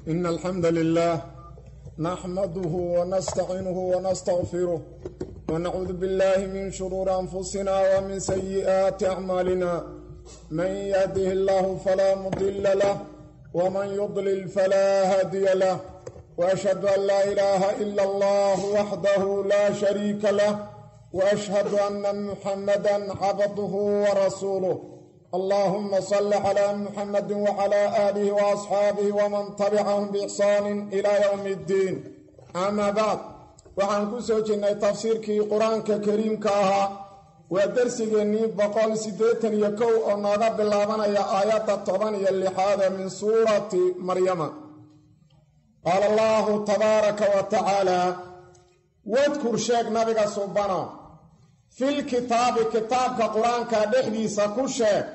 إن الحمد لله نحمده ونستعينه ونستغفره ونعوذ بالله من شرور أنفسنا ومن سيئات أعمالنا من يهده الله فلا مضل له ومن يضلل فلا هادي له وأشهد أن لا إله إلا الله وحده لا شريك له وأشهد أن محمدا عبده ورسوله اللهم صل على محمد وعلى آله وأصحابه ومن تبعهم بإحسان إلى يوم الدين أما بعد وعن كسوجنا تفسيركي قرآنك كريم كاها ودرسيني بقول سيدتن يكو أننا بالله يا آيات الطبانية اللي هذا من سورة مريم قال الله تبارك وتعالى واذكر شيخ نبي سبحانه في الكتاب كتابك قرآنك دحديث كشيخ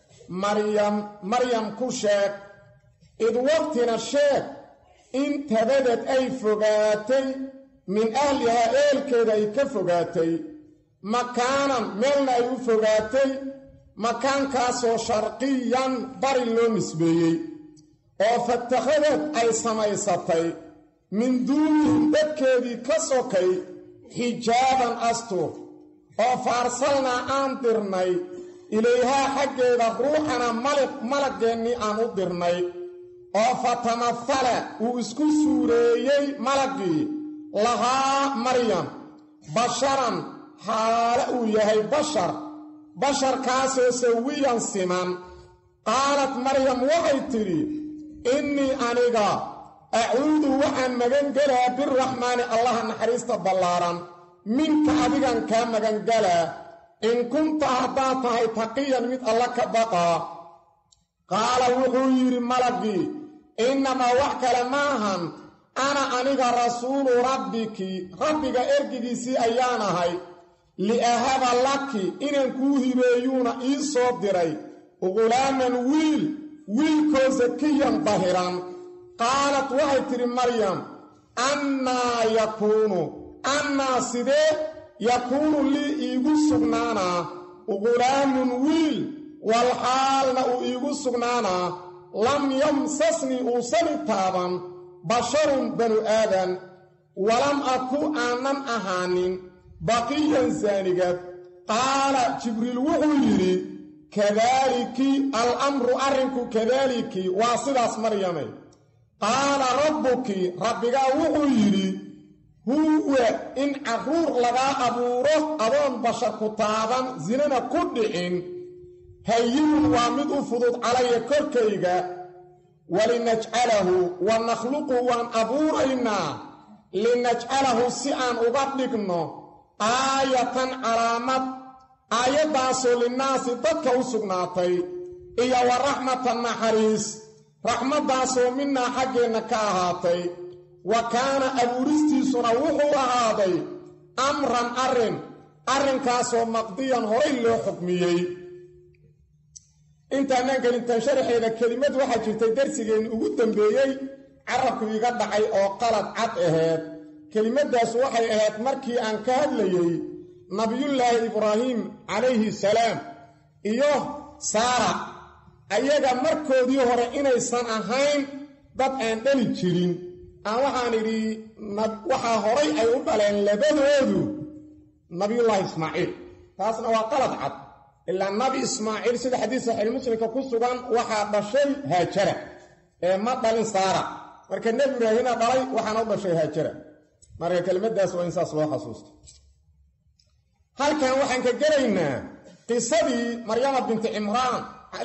مريم كشيخ إذ وقتنا الشيخ انت بدت أي فقاتي من أهلها إيل كذا يكفقاتي مكانا ملنا يفقاتي مكان كاسو شرقيا برلو نسبيي وفاتخذت أي سميستي من دونهم دكذي كسوكي حجابا أستو وفارسلنا أنطرني إليها حقيقة روحنا ملقيني أنطرني وفتمثل وإسكو سوريي ملقي لها مريم بشرا حالأو يهي بشر كاسو سويا سمان قالت مريم وحيتري إني أنيقا أعوذ وحن مغنقلا بالرحمن الله نحريست بلارا منك أبيغا كان مغنقلا إن كنت أعطاتها تقيا من الله كبقى قال وحير ملقي إنما وحكال ماهن أنا أنيقا رسول ربك إرقكي سي أيانهاي لأهب لك إن كوهي بيون إيصوب دري وغلاما ويل كوزكيا ظاهرا قالت وحيتر مريم أنا سيدي يكون لي إيغو سغنانا وغلام ويل والحال إيغو سغنانا لم يمسسني أوصلي تابا بشر بنو آدم ولم أكو آنن أهانين بقيا زانقا قال جبريل وحيري كذلك الأمر أرنك كذلك واصلاس مريم قال ربك وحيري هو إن عرور لغا أبوره أبون بشر كتابا زننا كدعين هين وامد فضود علي كركيغا ولنجعله ونخلقه وان أبورينا لنجعله سيئان أغطلقنا آية علامات آياداسو للناس ضدك وسقناتي إيا ورحمة النحريس رحمة داسو منا حقنا كاهاتي وكان أبوريستي سنوه هذا أمرا أرن كاسو مقضيا هوري له حكميي انت نانكل انت شرح إذا كلمات واحد جرتي درسيين ugu dambeeyay carabku iga dhacay oo qalad cad ahayd كلمات waxay ahayd markii aan ka hadlayay nabiyullaahi ibraahim alayhi salaam iyo saara ayaga markoodii hore inaysan ahayn dad aan dhali jirin aan waxaan iri waxa horay ay u dhaleen labadoodu nabiyullaahi ismaaciil taasna waa qalad cad illa nabi ismaaciil sida xadiis sahih muslimka ku sugan waxa dhashay haajara ee ma dhalin saara marka nabi ibraahim dhalay waxaan u dhashay haajara marka kelmaddaas waa insaas loo xasuusto halkan waxaan ka galaynaa qisadii maryama bint imraan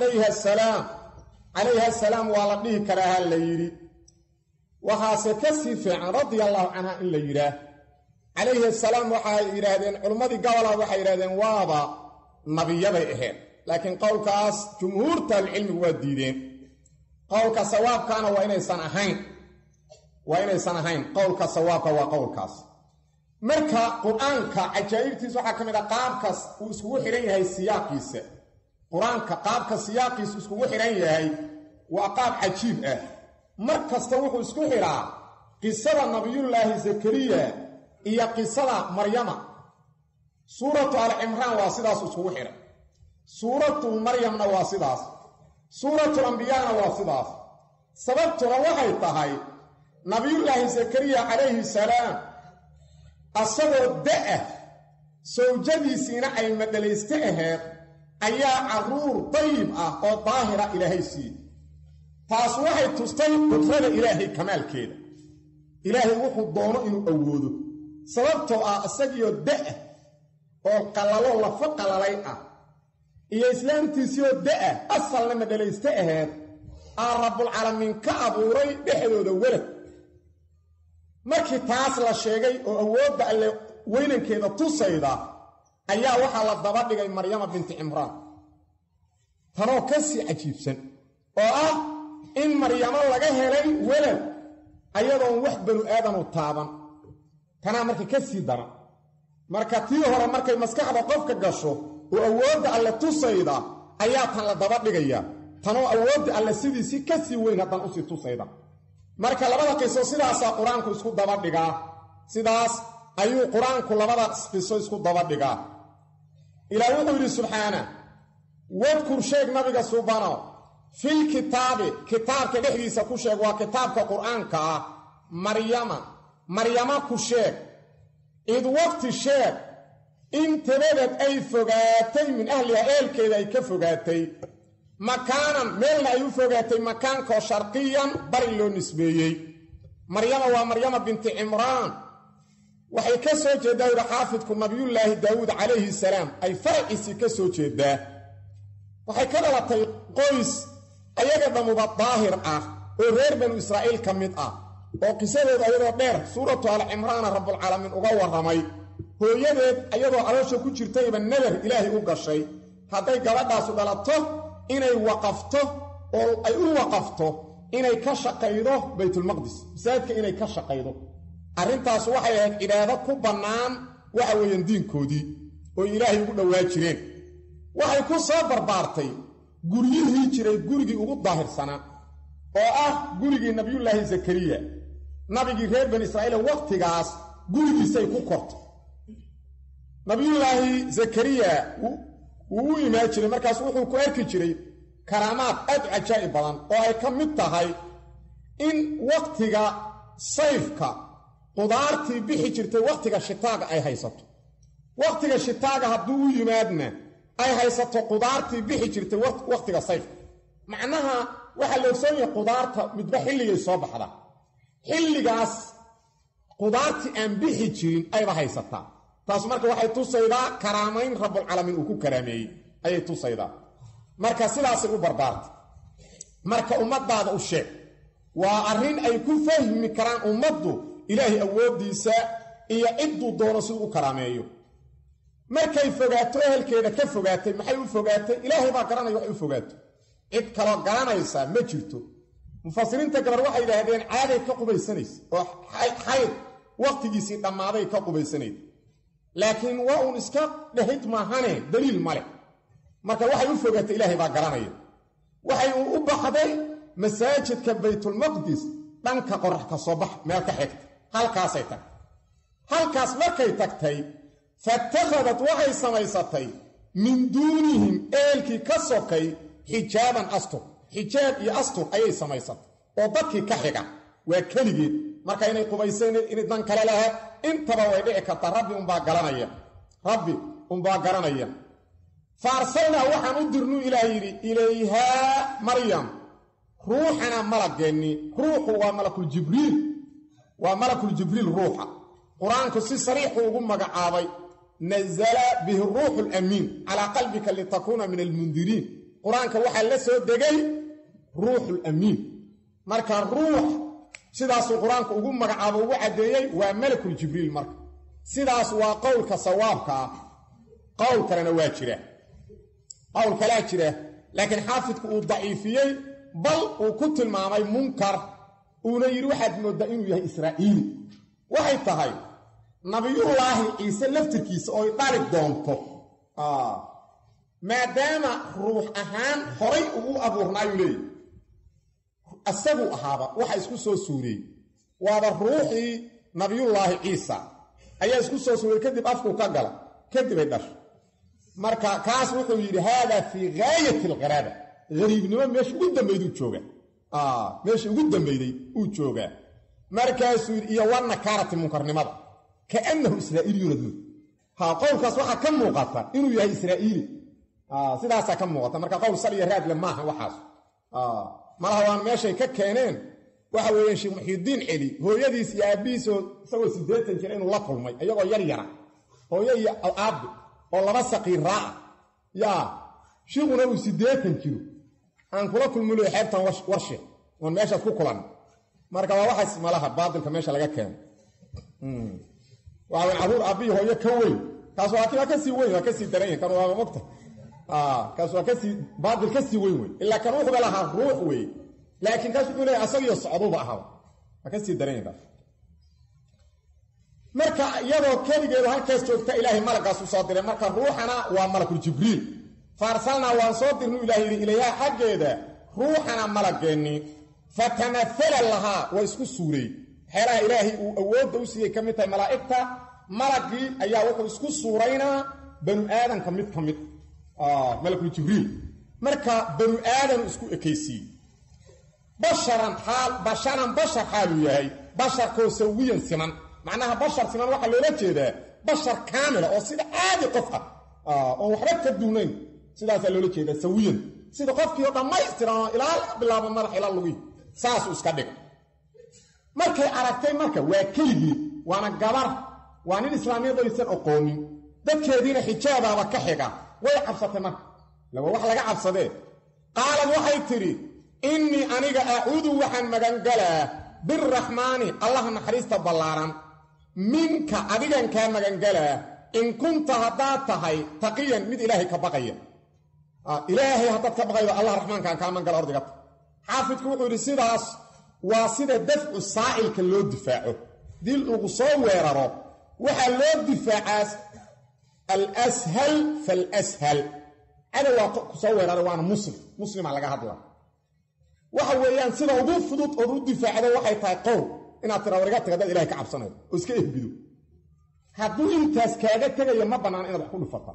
alayha salaam waa la dhihi karaa la yiri waxaase ka sii fiican radiyallahu anha in la yiraa alayha salaam waxay yiraahdeen culimadii gobolaha waxay yiraahdeen waaba nabiyaday ahayd laakiin qowlkaas jumhuurta cilmigu waa diideen qowlka sawaabkana waa inaysan ahayn qowlka sawaabka waa qowlkaas marka quraanka ajaa'ibtiisa waxa kamid ah qaabkaas uu isku xiran yahay siyaaqiisa quraanka qaabka siyaaqiisa isku xiran yahay waa qaab ajiib ah markasta wuxuu isku xiraa qisada nabiyullaahi zakariya iyo qisada maryama suuratu al-imraan waa sidaas isku xiran suuratu maryamna waa sidaas suuratu al-anbiyaana waa sidaas sababtuna waxay tahay nabiyullaahi zakariya calayhi salaam asagoo da'a sawjadiisiina ay madhalayste aheed ayaa carruur dayib ah oo daahira ilaahay siiyey taas waxay tustay qudrada ilaahay kamaalkeeda ilaahay wuxuu doono inuu awoodo sababtoo ah isagiioo da'a oo qalalo lafa qalalay ah iyo islaamtiisiioo da'a asalna madhalayste aheed aa rabbulcaalamiin ka abuuray dhexdooda welad markii taas la sheegay oo awoodda alle weynankeeda tusayda ayaa waxaa la daba dhigay maryama binti cimraan tanoo ka sii cajiibsan oo ah in maryamo laga helay welad ayadoon wax banu aadanu taaban tanaa marka ka sii daran marka tii hore markay maskaxda qofka gasho oo awoodda alle tusayda ayaa tan la daba dhigayaa tanoo awoodda alle sidiisii ka sii weyn haddan usii tusayda marka labada qiso sidaasaa qur-aanku isku daba dhigaa sidaas ayuu qur-aanku labada qiso isku daba dhigaa ilaah wuxuu yidhi subxaana wadkur sheeg nabiga subano fil kitaabi kitaabka dhexdiisa ku sheeg waa kitaabka qur-aanka ah maryama ku sheeg id waqti sheeg in tabadad ay fogaatay min ahliha eelkeeda ay ka fogaatay makaanan meelna ay u fogaatay makaankoo sharqiyan bari loo nisbeeyey maryama waa maryama binti cimraan waxay ka soo jeeddaa yidhi xaafidku nabiyullaahi daawuud calayhi salaam ay faraciisii ka soo jeeddaa waxay ka dhalatay qoys ayaga dhammuba daahir ah oo reer banu israa'iil ka mid ah oo qisadooda ayadoo dheer suuratu alcimraana rabbulcaalamiin uga warramay hooyadeed ayadoo caloosha ku jirtayba nadar ilaahay u gashay hadday gabadhaasu dhalato inay waqafto oo ay u waqafto inay ka shaqaydo baytulmaqdis masaajidka inay ka shaqaydo arrintaas waxay ahayd cibaado ku bannaan waxa weeyaan diinkoodii oo ilaahay ugu dhowaa jireen waxay ku soo barbaartay guryihii jiray gurigii ugu daahirsanaa oo ah gurigii nabiyullaahi zakariya nabigii reer bani israa'iil waqtigaas gurigiisay ku kortay nabiyullaahi zakariya wuu u imaan jiray markaas wuxuu ku arki jiray karaamaad aad u cajaa'ib badan oo ay ka mid tahay in waqtiga sayfka qudaartii bixi jirtay waqtiga shitaaga ay haysato waqtiga shitaaga hadduu u yimaadna ay haysato qudaartii bixi jirtay waqtiga sayfka macnaha waxaa la ogsoon yahay qudaarta midba xilligay soo baxda xilligaas qudaartii aan bixi jirin ayba haysataa taas marka waxay tusaydaa karaamayn rabbulcaalamiin uu ku karaameeyey ayay tusaydaa marka sidaasay u barbaartay marka ummaddaada u sheeg waa arrin ay ku fahmi karaan ummaddu ilaahay awooddiisa iyo cidduu doono siduu u karaameeyo markay fogaato ehelkeeda ka fogaatay maxay u fogaatay ilaahay baa garanaya waxay u fogaato cid kaloo garanaysa ma jirto mufasiriinta gabar waxay yidhaahdeen caaday ka qubaysanaysa oo xayd waqtigiisii dhammaaday ka qubaysanayd laakiin waa uun iska dhehid maahane daliil male marka waxay u fogaatay ilaahay baa garanaya waxay u baxday masaajidka baytulmaqdis dhanka qorax ka soo bax meel ka xigta halkaasay tagtay halkaas markay tagtay fatakhadat waxay samaysatay min duunihim eelkii ka sokay xijaaban astur xijaab iyo astur ayay samaysatay oo dadkii ka xiga waa keligeed marka inay qubayseen inay dan kale lahaa intaba way dhici kartaa rabbi unbaa garanaya faarsalnaa waxaan u dirnuu ilaah yidhi ilayhaa maryam ruuxana malageenni ruuxu waa malakuljibriil ruuxa qur-aanku si sariixuu ugu magacaabay nazala bihi ruuxu lamiin calaa qalbika litakuuna min almundiriin qur-aanka waxaa la soo degay ruuxu lamiin marka ruux sidaasuu qur-aanku ugu magacaabo ugu caddeeyey waa malakuljibriil marka sidaas waa qowlka sawaabka ah qowl kalena waa jira qowl kalaa jira laakiin xaafidku uu daciifiyey bal uu ku tilmaamay munkar uuna yidhi waxaad mooddaa inuu yahay israa'iili waxay tahay nabiyullaahi ciise laftirkiisa oo ay dhali doonto maadaama ruux ahaan horay ugu abuurnaayuu leeyahy isaguu ahaaba waxa isku soo suureeyey waaba ruuxii nabiyullaahi ciisa ayaa isku soo suureeyey kadib afkuu ka gala kadibay dhashay marka kaas wuxuu yidhi haadaa fii gaayati algharaaba gariibnimo meesha ugu dambayduu jooga meeshii ugu dambeeyay uu joogaa markaasuu iyo wana kaarati munkarnimada kaannahu israa'iiliyun qowlkaas waxa ka muuqata inuu yahay israa'iili sidaasa ka muuqata marka qowl saliya raad la maaha waxaas malaha waan meeshay ka keeneen waxa weeyaan sheekh Muxiidiin Cali hooyadiis iyo aabiis oo isagoo 80 jir inuu la kulmay ayagoo yar yar hooyo iyo aab oo laba saqiira sheekhuna uu 80 jiro aan kula kulmulo xeebtan warshe waan meesha ku kulan marka waa waxaas malaha baadilka meesha laga keenay waa caruur abi hooyo ka weyn kaas waa ka sii weyn waa ka sii dareen kan waa mogta kaas waa ka sii baadil ka sii weyn illa kan wuxuu lahaa ruux weyn laakiin kaas uu leeyahay asagiyo socduba ahaa waa ka sii dareen marka iyadoo kaligeedu halkaas joogta ilaahay malagaas u soo diray marka ruuxana waa malakul jibriil farsalna waan soo dirnu ilaahay ilayha xageeda ruuxana malageeni fatamathala laha wa isku suuray xeeraha ilaahay uu awood u siiyay kamid tahay malaa'ikta malagi ayaa wuxuu isku suurayna banu aadan kamid malakul jibriil marka banu aadan isku ekaysi basharan bashar xaalu yahay bashar ko sawiyan siman macnaha bashar siman waxa loola jeedaa bashar kaamil oo sida aadi qof oo waxba ka duunayn sidaas loola jeedaa sawiyan sida qofkii oo dhamaystiran ilaa bilaabo madax ilaa lugi saas iska dhig markay aragtay marka waa keligii waana gabar waa nin islaamiyad oo isan aqoonin dadkeediina xijaababa ka xiga way cabsatay marka laba wax laga cabsadee qaalad waxay tiri inni aniga a'uudu waxaan magan galaa birrahmaani allah naxariista ballaaran minka adigan ka magan galaa in kunta hadaa tahay taqiyan mid ilaahay ka baqaya ilaahay hadaa ka baqayo allah rahmaanka ka magan gal ordiga xaafidku wuxuu yiri sidaas waa sida dafcu saa'ilka loo difaaco dil ugu soo weeraro waxa loo difaacaas al-ashal fal-ashal ana waa ku soo weeraro waana muslima laga hadlaa waxa weeyaan sida ugu fudud oo u difaacdo waxay tahay qowl inaad tira wariga tagad ilaahay ka cabsanayo oo iska ehbido hadduu intaas kaaga tagayo ma banaan inaad wax ku dhufato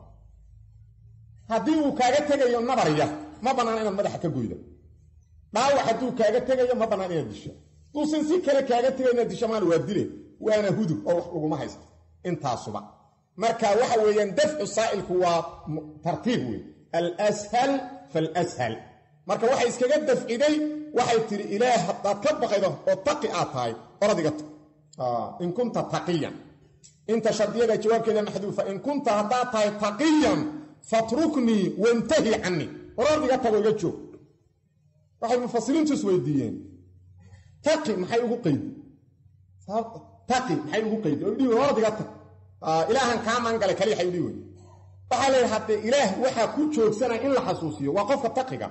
haddii uu kaaga tagayo nabarya ma banaan inaad madaxa ka goydo dhaawac hadduu kaaga tagayo ma banaan inaad disho duusan si kale kaaga tagayo inaad disho maan waa dile waana hudub oo wax uguma haysto intaasuba marka waxa weeyaan dafcu saa'ilku waa tartiib weey al-ashal fal-ashal marka waxay iskaga dafciday waxay tiri ilaah hadaad ka baqaydo oo taqi aad tahay oradiga in kunta taqiyan inta shadiyada jawaabkeeda maxduufa in kunta hadaad tahay taqiyan fatrukni wantahi anni oradiga tago iga joog waxay mufassiriintu isweydiiyeen taqi maxay ugu qeydi taqi maxay ugu qeydi oo dhii oradiga tag ilaahan ka man galay kaliya xaydi way waxa leeyahay hadda ilaah waxa ku joogsanaa in la xasuusiyo waa qofka taqiga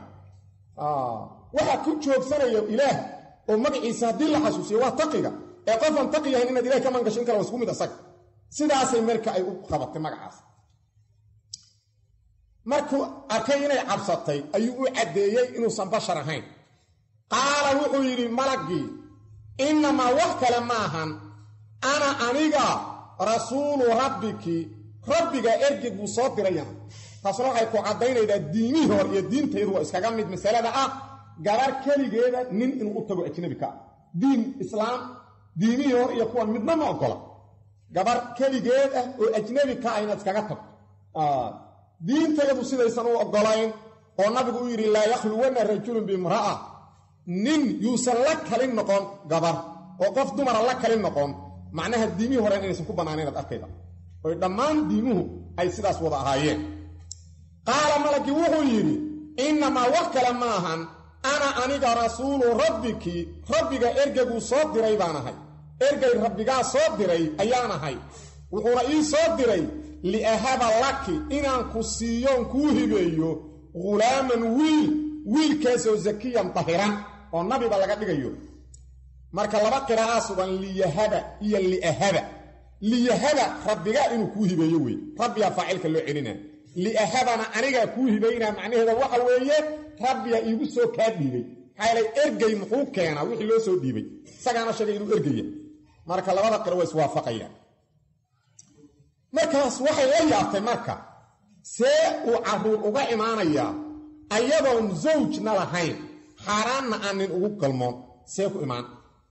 waxa ku joogsanayo ilaah oo magaciisa hadii la xasuusiyo waa taqiga ee qofan taqiyahay in ilaah ka man gashin kara isku mid asag sidaasay marka ay u qabatay magacaas markuu arkay inay cabsatay ayuu u cadeeyay inuu san bashar ahayn qaala wuxuu yiri malagi inma wax kale maahan ana aniga rasuulu rabbiki rabbiga ergigu soo dirayna taasoo waxay ku cadeynaydaa diinihii hore iyo diinteedu waa iskaga mid masalada gabar kaligeeda nin inuu tago ajnabi ka diin islaam diinihii hore iyo kuwa midna ma ogola gabar kaligeeda oo ajnabi ka ayna iskaga tag diinteedu sidaysan u ogolayn oo nabigu u yiri la yakhluwana rajulun bi imra'a nin yuusan la kalin noqon gabar oo qof dumar la kalin noqon macnaha diinihii hore inaysan ku banaanayn arkayda oo dhammaan diimuhu ay sidaas wada ahaayeen qaala malaki wuxuu yiri inma wakala maahan ana aniga rasuulu rabbiki rabbiga ergagu soo diray baanahay ergay rabbiga soo diray ayaanahay wuxuuna ii soo diray li ahaba laki inaan ku siiyoon ku hibeeyo gulaaman wiilkaasoo zakiyan tahiran oo nabiga laga dhigayo marka laba qiraa'o sugan li yahaba iyo li ahaba li yahaba rabbiga inuu ku hibeeyo way rabbiga faa'ilka loo celinaa li ahabana aniga ku hibeeyna macnaheedu waxa weeye rabbiga iigu soo ka dhiibay xaalay ergay muxuu keena wixii loo soo dhiibay sagana sheegay inuu ergaya marka labada qiraa'o way iswaafaqayaan markaas waxay la yaabtay marka see uu caruur uga imaanaya ayadoon zawjna lahayn xaaraanna aan nin ugu galmoon see ku imaan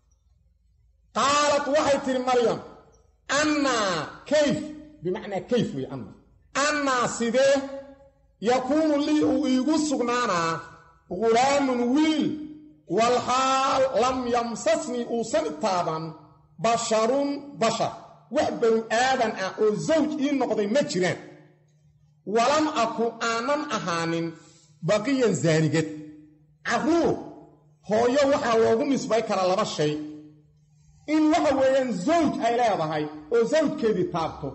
qaalat waxay tiri maryam annaa kayf bimacnaa kayf wey annaa sidee yakuunu lii uu iigu sugnaanaa ghulaamun wiil walxaal lam yamsasnii uusan taaban basharun bashar wax banu aadan ah oo zawj ii noqday ma jiraan walam aku aanan ahaanin baqiyan zaanigad carruur hooyo waxaa loogu nisbay karaa laba shay in waxa weeyaan zawj ay leedahay oo zawjkeedii taabto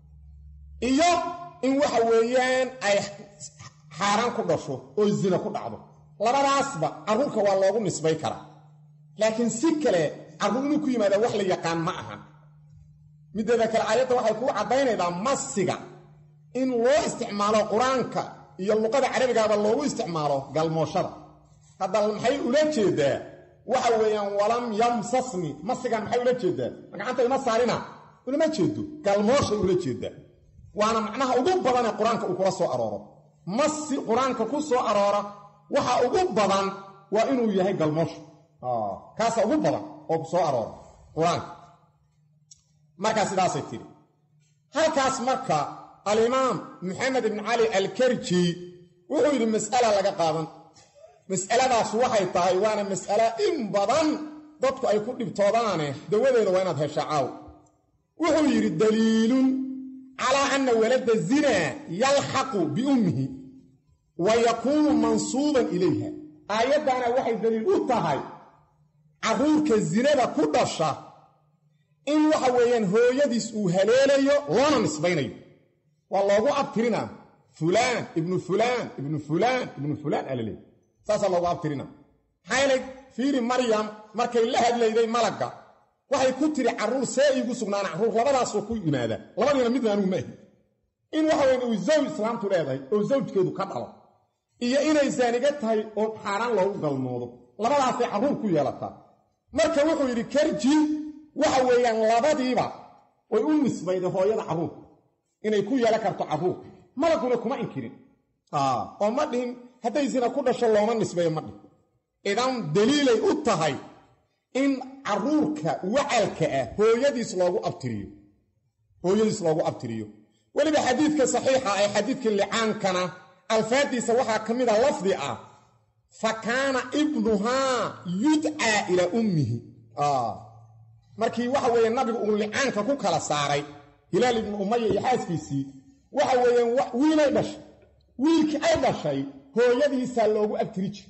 iyo in waxa weeyaan ay xaaraan ku dhasho oo zina ku dhacdo labadaasba carruurka waa loogu nisbay karaa laakiin si kale carruur inuu ku yimaada wax la yaqaan ma ahan mideeda kale aayadda waxay kuu caddaynaydaa masiga in loo isticmaalo qur-aanka iyo luqada carabigaaba loogu isticmaalo galmooshada hadda maxay ula jeedaa waxa weeyaan walam yamsasni masigan maxay ula jeedaa gacanta ima saarina ulama jeedo galmooshay ula jeedaa waana macnaha ugu badan ee qur-aanka uu kula soo arooro masi qur-aanka ku soo aroora waxa ugu badan waa inuu yahay galmoosho kaasa ugu badan oo ku soo aroora qur-aanka markaa sidaasay tiri halkaas marka alimaam maxamed ibn cali alkarji wuxuu yidhi mas'ala laga qaadan mas'aladaas waxay tahay waana mas'alo in badan dadku ay ku dhibtoodaane dawadeeda waa inaad heshaa caaw wuxuu yidhi daliilun calaa anna walada zinaa yalxaqu biummihi wa yakuunu mansuuban ilayha aayaddaana waxay daliil u tahay carruurka zinada ku dhasha in waxa weeyaan hooyadiis uu haleelayo loona nisbaynayo waa loogu abtirinaa fulaan ibnu fulaan ibnu fulaan ibnu fulaan alale saasaa loogu abtirinaa maxaayna fiiri maryam markay la hadlayday malagga waxay ku tiri carruur see iigu sugnaana carruur labadaasoo ku yimaada labadiina midna anugu ma ahi in waxa weyan uu zawj islaamtu leedahay oo zawjkeedu ka dhalo iyo inay zaaniga tahay oo xaaraan loogu galmoodo labadaasay carruur ku yeelataa marka wuxuu yidhi karji waxa weeyaan labadiiba way u nisbayday hooyada carruur inay ku yeelan karto carruur malaguna kuma inkirin oo ma dhihin hadday zina ku dhasho looma nisbeeyo ma dhihin idan daliilay u tahay in carruurka wacalka ah hooyadiis loogu abtiriyo weliba xadiidka saxiixa ee xadiidka licaankana alfaadiisa waxaa ka mida lafdi ah fa kaana ibnuhaa yudcaa ilaa ummihi markii waxa weeye nabigu uu licaanka ku kala saaray hilaal ibnu umaya iyo xaaskiisii waxa weeyaan wiilay dhashay wiilkii ay dhashay hooyadiisaa loogu abtiri jir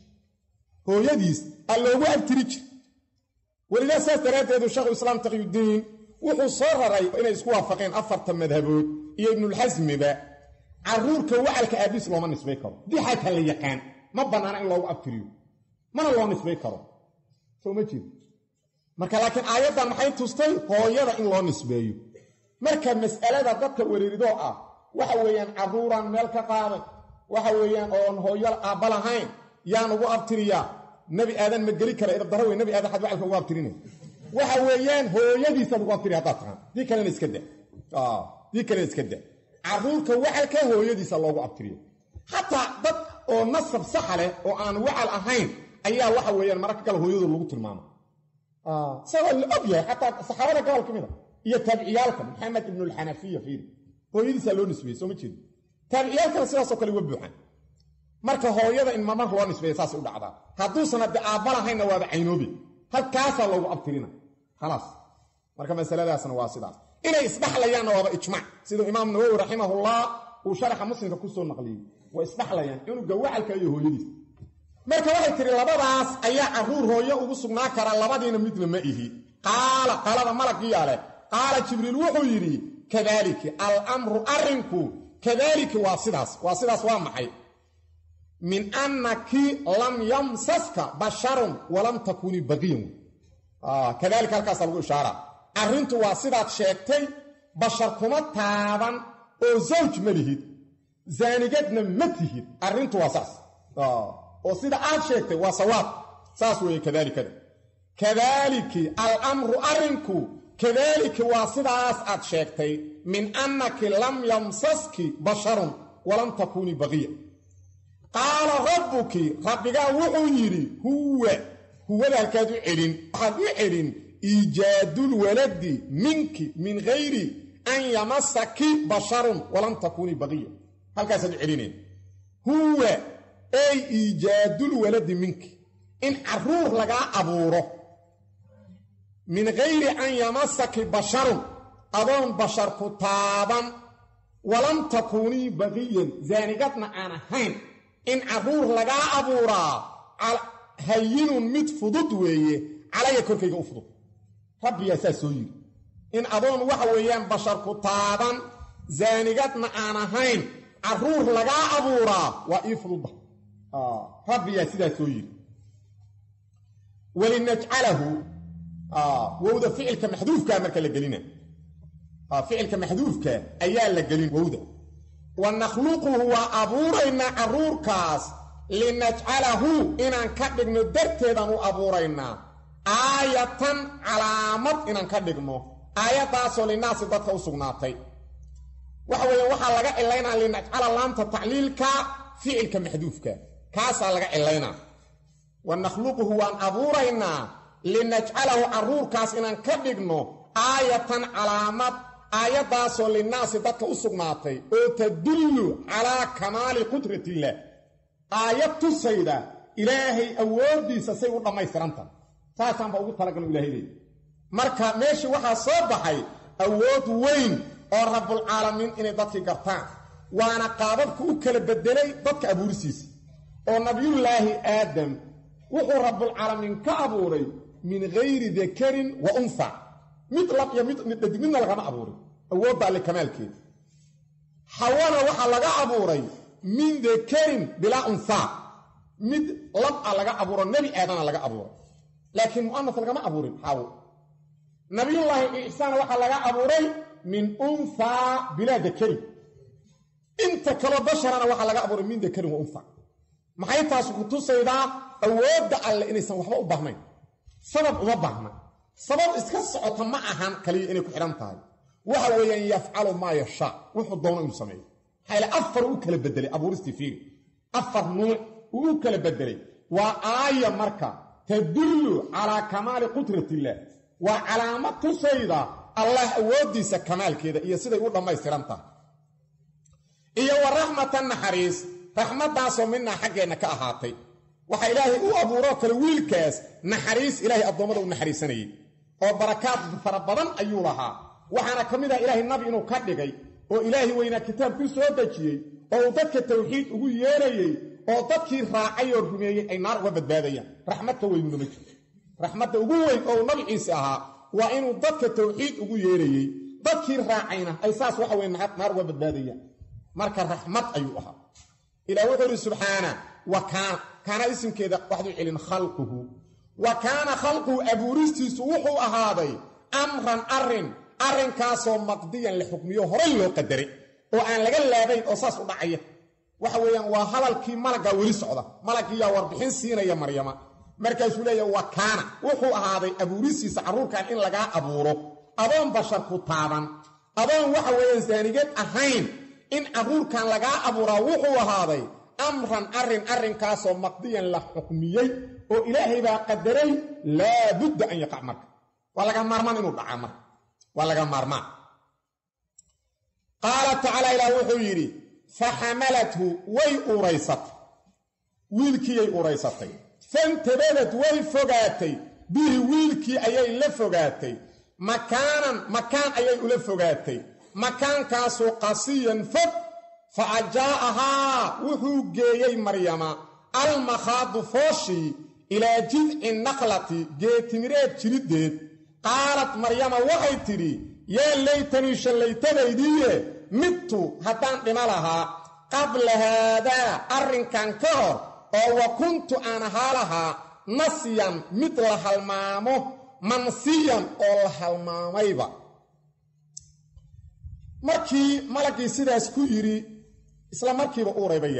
welidaa saas daraaddeedu sheekhu islaam taqiyudiin wuxuu soo raray inay isku waafaqeen 4 madhabood iyo ibnulxasmiba carruurka wacalka aabiis looma nisbay karo dii xataa la yaqaan ma bannaana in loogu abtiriyo mana loo nisbay karo soo ma jeed marka laakiin aayaddan maxay tustay hooyada in loo nisbeeyo marka mas'alada dadka wereeridoo ah waxa weeyaan carruuraan meel ka qaaday waxa weeyaan oon hooyo aabba lahayn yaan ugu abtiriyaa nebi aadan ma geli kara idabdaro wey nebi aadan xad wacalka ugu abtirinay waxa weeyaan hooyadiisaad ugu abtiri haddaad taqaan dii kalena iska da carruurka wacalka hooyadiisa loogu abtiriyo xataa dad oo nasab saxa leh oo aan wacal ahayn ayaa waxa weeyaan mararka kale hooyadooda lagu tilmaama isagoo la og yahay xataa saxaabada gobol ka mida iyo taabiciyaalka maxamed ibnu alxanafiya fiiri hooyadiisaa loo nisbeeyey soo ma jeedo taabiciyaalkana sidaasoo kale uga buuxaan marka hooyada in mamar loo nisbeeya saasay u dhacdaa hadduusan hadde aabba lahaynna waaba caynoobi halkaasaa loogu abtirina khalaas marka masaladaasna waa sidaas inay isdhaxlayaanna waaba ijmac siduu imaam nawowi raximahullah uu sharaxa muslimka ku soo naqliyey way isdhaxlayaan cunuga wacalka iyo hooyadiis marka waxay tiri labadaas ayaa carruur hooyo ugu sugnaa karaa labadiina midna ma ihi qaalada malaggiyaa leh qaala jibriil wuxuu yidhi kadaaliki alamru arrinku kadaaliki waa sidaas waa maxay min annaki lam yamsaska basharun walam takuni baqiyan kadaalika halkaasa lagu ishaaraa arrintu waa sidaad sheegtay bashar kuma taaban oo zawj ma lihid zaanigadna ma tihid arrintu waa saas oo sida aad sheegtay waa sawaab saas weeye kadaalikada kadaaliki alamru arrinku kadaaliki waa sidaas aad sheegtay min annaki lam yamsaski basharun walam takuni baqiya qaala rabbuki rabbigaa wuxuu yidhi huwada halkaad u celin waxaad u celin iijaadulwaladi minki min hayri an yamasaki basharun walam takuunii baqiya halkaasaad u celineen huwa ay iijaadulwaladi minki in carruur lagaa abuuro min hayri an yamasaki basharun adoon bashar ku taaban walam takuunii baqiyan zaanigadna aan ahayn in carruur lagaa abuuraa hayinun mid fudud weeye calaya korkayga u fudud rabbiyaa saas soo yidhi in adoon waxa weeyaan bashar ku taaban zaanigadna aan ahayn carruur lagaa abuuraa waa ii fududda rabbiyaa sidaas soo yidhi walinajcalahu wowda ficilka maxduufkaa marka la gelina ficilka maxduufka ayaa la gelin wowda wa nakhluquhu waa abuuraynaa carruurkaas linajcalahu inaan ka dhigno darteedaan u abuuraynaa aayatan calaamad inaan ka dhigno aayaddaasoo linaasi dadka u sugnaatay waxa weeye waxaa laga cilaynaa linajcala laamta tacliilka ficilka maxduufka kaasaa laga cilaynaa wa nakhluquhu waan abuuraynaa linajcalahu carruurkaas inaan ka dhigno aayatan calaamad aayaddaasoo linaasi dadka u sugnaatay oo tadullu calaa kamaali qudratillaah aayad tusayda ilaahay awooddiisa say u dhammaystiranta saasaanba ugu talagalo ilahay leey marka meeshii waxaa soo baxay awood weyn oo rabbulcaalamiin inay dadkii gartaan waana qaababku u kala bedelay dadka abuurisiisa oo nabiyullaahi aadam wuxuu rabbulcaalamiin ka abuuray min hayri dakarin wa unha mid lab iyo midna lagama abuurin awoodda alle kamaalkeeda xawana waxaa laga abuuray min dakarin bilaa unha mid lab a laga abuuro nebi aadana laga abuuray laakiin mu'anas lagama abuurin xaawo nabiyullaahi ciisana waxaa laga abuuray min unhaa bilaa dakarin inta kaloo basharana waxaa laga abuuray min dakarin wa unha maxay taas ku tusaydaa awoodda alle inaysan waxba u baahnayn sabab uma baahna sabab iska socota ma ahan kaliya inay ku xidhan tahay waxa weeyaan yafcalu maa yashaa wuxuu doono inuu sameeyo xayla afar u kala bedelay abuuristii fiiri afar nuuc uu u kala bedelay waa aaya marka tadullu calaa kamaali qudratillaah waa calaamad tusayda allah awooddiisa kamaalkeeda iyo siday u dhammaystiran tahay iyo wa raxmatan naxariis raxmaddaasoo minaa xaggeenna ka ahaatay waxaa ilaahay u abuuroo kale wiilkaas naxariis ilaahay addoommada u naxariisanayey oo barakaad fara badan ayuu lahaa waxaana ka mid ah ilaahay nabi inuu ka dhigay oo ilaahay weynaa kitaabkii soo dejiyey oo uu dadka tawxiid ugu yeerayey oo dadkii raacay oo rumeeyey ay naar uga badbaadayaan raxmad ka weynuna ma jirto raxmadda ugu weyn oo uu nabi ciise ahaa waa inuu dadka tawxiid ugu yeerayey dadkii raacayna ay saas waxa weye naar uga badbaadayaan marka raxmad ayuu ahaa ilaah wuxuu yidhi subxaana wa kaana isimkeeda waxdu celin khalquhu wa kaana khalquhu abuuristiisu wuxuu ahaaday amran arrinkaasoo maqdiyan la xukmiyo horay loo qadaray oo aan laga laabayn oo saas u dhacaya waxa weeyaan waa hadalkii malaggaa weli socda malaggiiyaa warbixin siinaya maryama markaasuu leeyahay wa kaana wuxuu ahaaday abuuristiisa carruurkan in lagaa abuuro adoon bashar ku taaban adoon waxa weeyaan saanigad ahayn in carruurkan lagaa abuuraa wuxuu ahaaday amran arrinkaasoo maqdiyan la xukmiyey oo ilaahay baa qadaray laabudda an yaqac marka waa laga maarmaan inuu dhacaa marka waa laga maarmaan qaala tacaala ilaah wuxuu yidhi faxamalathu way uuraysatay wiilkiiyay uuraysatay fantabadad way fogaatay bihi wiilkii ayay la fogaatay makaan ayay ula fogaatay makaankaasoo qasiyan fog fa ajaa'ahaa wuxuu geeyey maryama almakhaadu fooshii ilaa jidci naqlati geetimireed jiriddeed qaalat maryama waxay tidhi yaa laytanii shallaytadaydiiye midtu haddaan dhima lahaa qabla haadaa arrinkan ka hor oo wa kuntu aan ahaa lahaa nasiyan mid la halmaamo mansiyan oo la halmaamayba markii malaggii sidaas ku yidhi isla markiiba uuray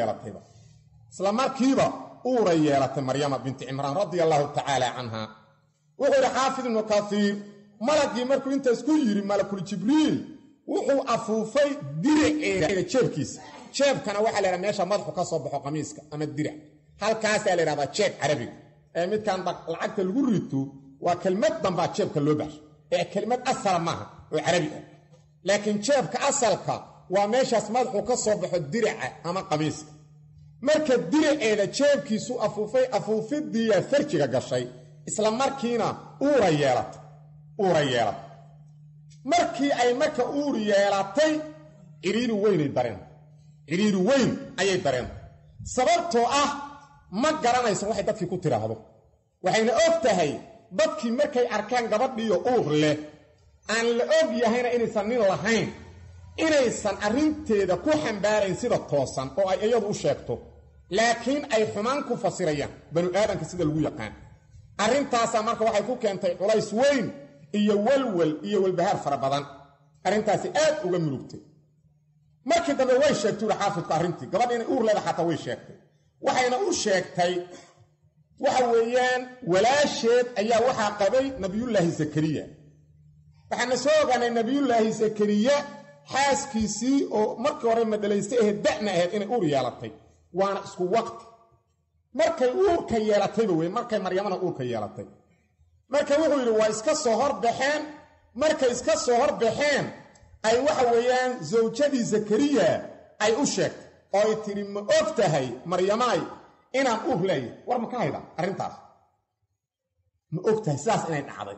yeelatay maryama binti cimraan radia allaahu tacaala canha wuxuu yidhi xaafid ibnu kaiir malaggii markuu intaas ku yidhi malakul jibriil wuxuu afuufay diriceeda jeebkiisa jeebkana waxaa la yidhahdaa meesha madaxu ka soo baxo qamiiska ama dirac halkaasaa la yidhahdaa jeeb carabiga ee midkan lacagta lagu rito waa kelmad dambaa jeebka loo baxsho ee kelmad asala maaha oo carabi ah laakiin jeebka asalka waa meeshaas madaxu ka soo baxo diraca ama qamiiska marka diraceeda jeebkiisu afuufay afuufidiiyaa farjiga gashay isla markiina uura yeelatay markii ay marka uur yeelatay ciriiri weyn ayay dareentay sababtoo ah ma garanayso waxay dadkii ku tiraahdo waxayna og tahay dadkii markay arkaan gabadhiyo uur leh aan la og yahayna inaysan nin lahayn inaysan arrinteeda ku xambaarayn sida toosan oo ay iyadu u sheegto laakiin ay xumaan ku fasirayaan banu aadanka sida lagu yaqaan arrintaasaa marka waxay ku keentay culays weyn iyo walwal iyo walbahaar fara badan arrintaasi aad uga murugtay markii dambe way sheegtay uu xaafidku arrintii gabadh inay uur leedahay xataa way sheegtay waxayna u sheegtay waxa weeyaan walaasheed ayaa waxaa qabay nabiyullaahi zakariya waxaana soo ogaanay nabiyullaahi zakariya xaaskiisii oo markii hore madhalaystay ahayd da'na ahayd inay uur yeelatay waana isku waqti markay uurka yeelatayba wey markay maryamana uurka yeelatay marka wuxuu yidhi waa iska soo horbaxeen markay iska soo horbaxeen ay waxa weeyaan zawjadii zakariya ay u sheegtay oo ay tidhi ma og tahay maryamaay inaan uur leeyahay war ma ka hayda arrintaas ma og tahay sidaas inay dhacday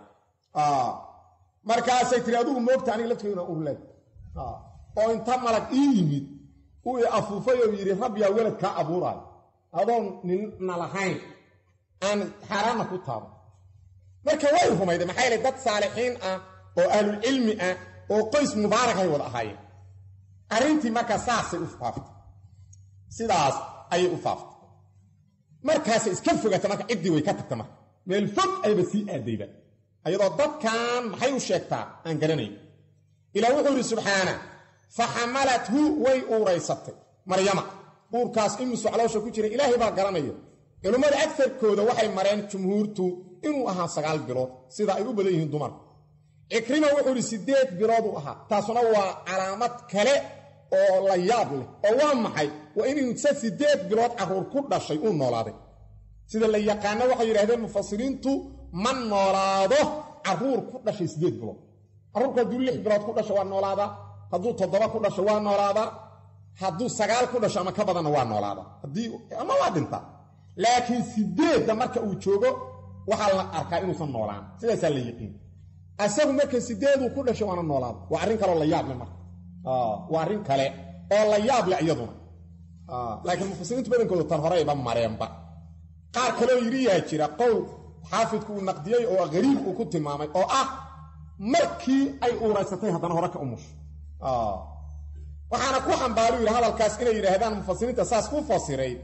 markaasay tidhi adigu ma ogtahay aniga laftiga inaan uur leeyahay oo inta malag ii yimid uu i afuufay oo yidhi rabbiyaa welad kaa abuuraayo adoon ninna lahayn aan xaaraanna ku taabo marka way rumayday maxaa yeelay dad saalixiin ah oo ahlulcilmi ah oo qoys mubaarakay wada ahaayeen arrintii markaa saasay u faaftay sidaas ayay u faaftay markaasay iska fogata marka ciddii way ka tagta marka meel fog ayba sii aadayba ayadoo dadkan maxay u sheegtaa aan garanayn ilaa wuxuu yidhi subxaana fa xamalathu way uuraysatay maryama uurkaas imisu caloosha ku jira ilaahay baa garanayo culummada agarkooda waxay mareen jumhuurtu inuu ahaa 9 bilood sida ay u badan yihiin dumarku cikrima wuxuu yidhi 8 bilood uu ahaa taasuna waa calaamad kale oo la yaab leh oo waa maxay waa inuu 8 bilood carruur ku dhashay uu noolaaday sida la yaqaano waxay yidhaahdeen mufasiriintu ma noolaado carruur ku dhashay 8 bilood carruurka hadduu 6 bilood ku dhasho waa noolaadaa hadduu 7 ku dhasho waa noolaadaa hadduu 9 ku dhasho ama ka badanna waa noolaadaa ama waa dhintaa laakiin 8 marka uu joogo waxaa la arkaa inuusan noolaan sidaasaa la yiqiin asagu marka 8 ku dhasho waana noolaada waa arrin kaloo la yaab leh marka waa arrin kale oo la yaab leh iyaduna laakiin mufasiriintu badankooda tan horeyba mareenba qaar kaloo yidhi yaa jira qowl xaafidku uu naqdiyey oo gariib uu ku tilmaamay oo ah markii ay uuraysatay haddana hore ka umusho waxaana ku xambaalu yidhi hadalkaas inay yidhaahdaan mufasiriinta saas ku fasiray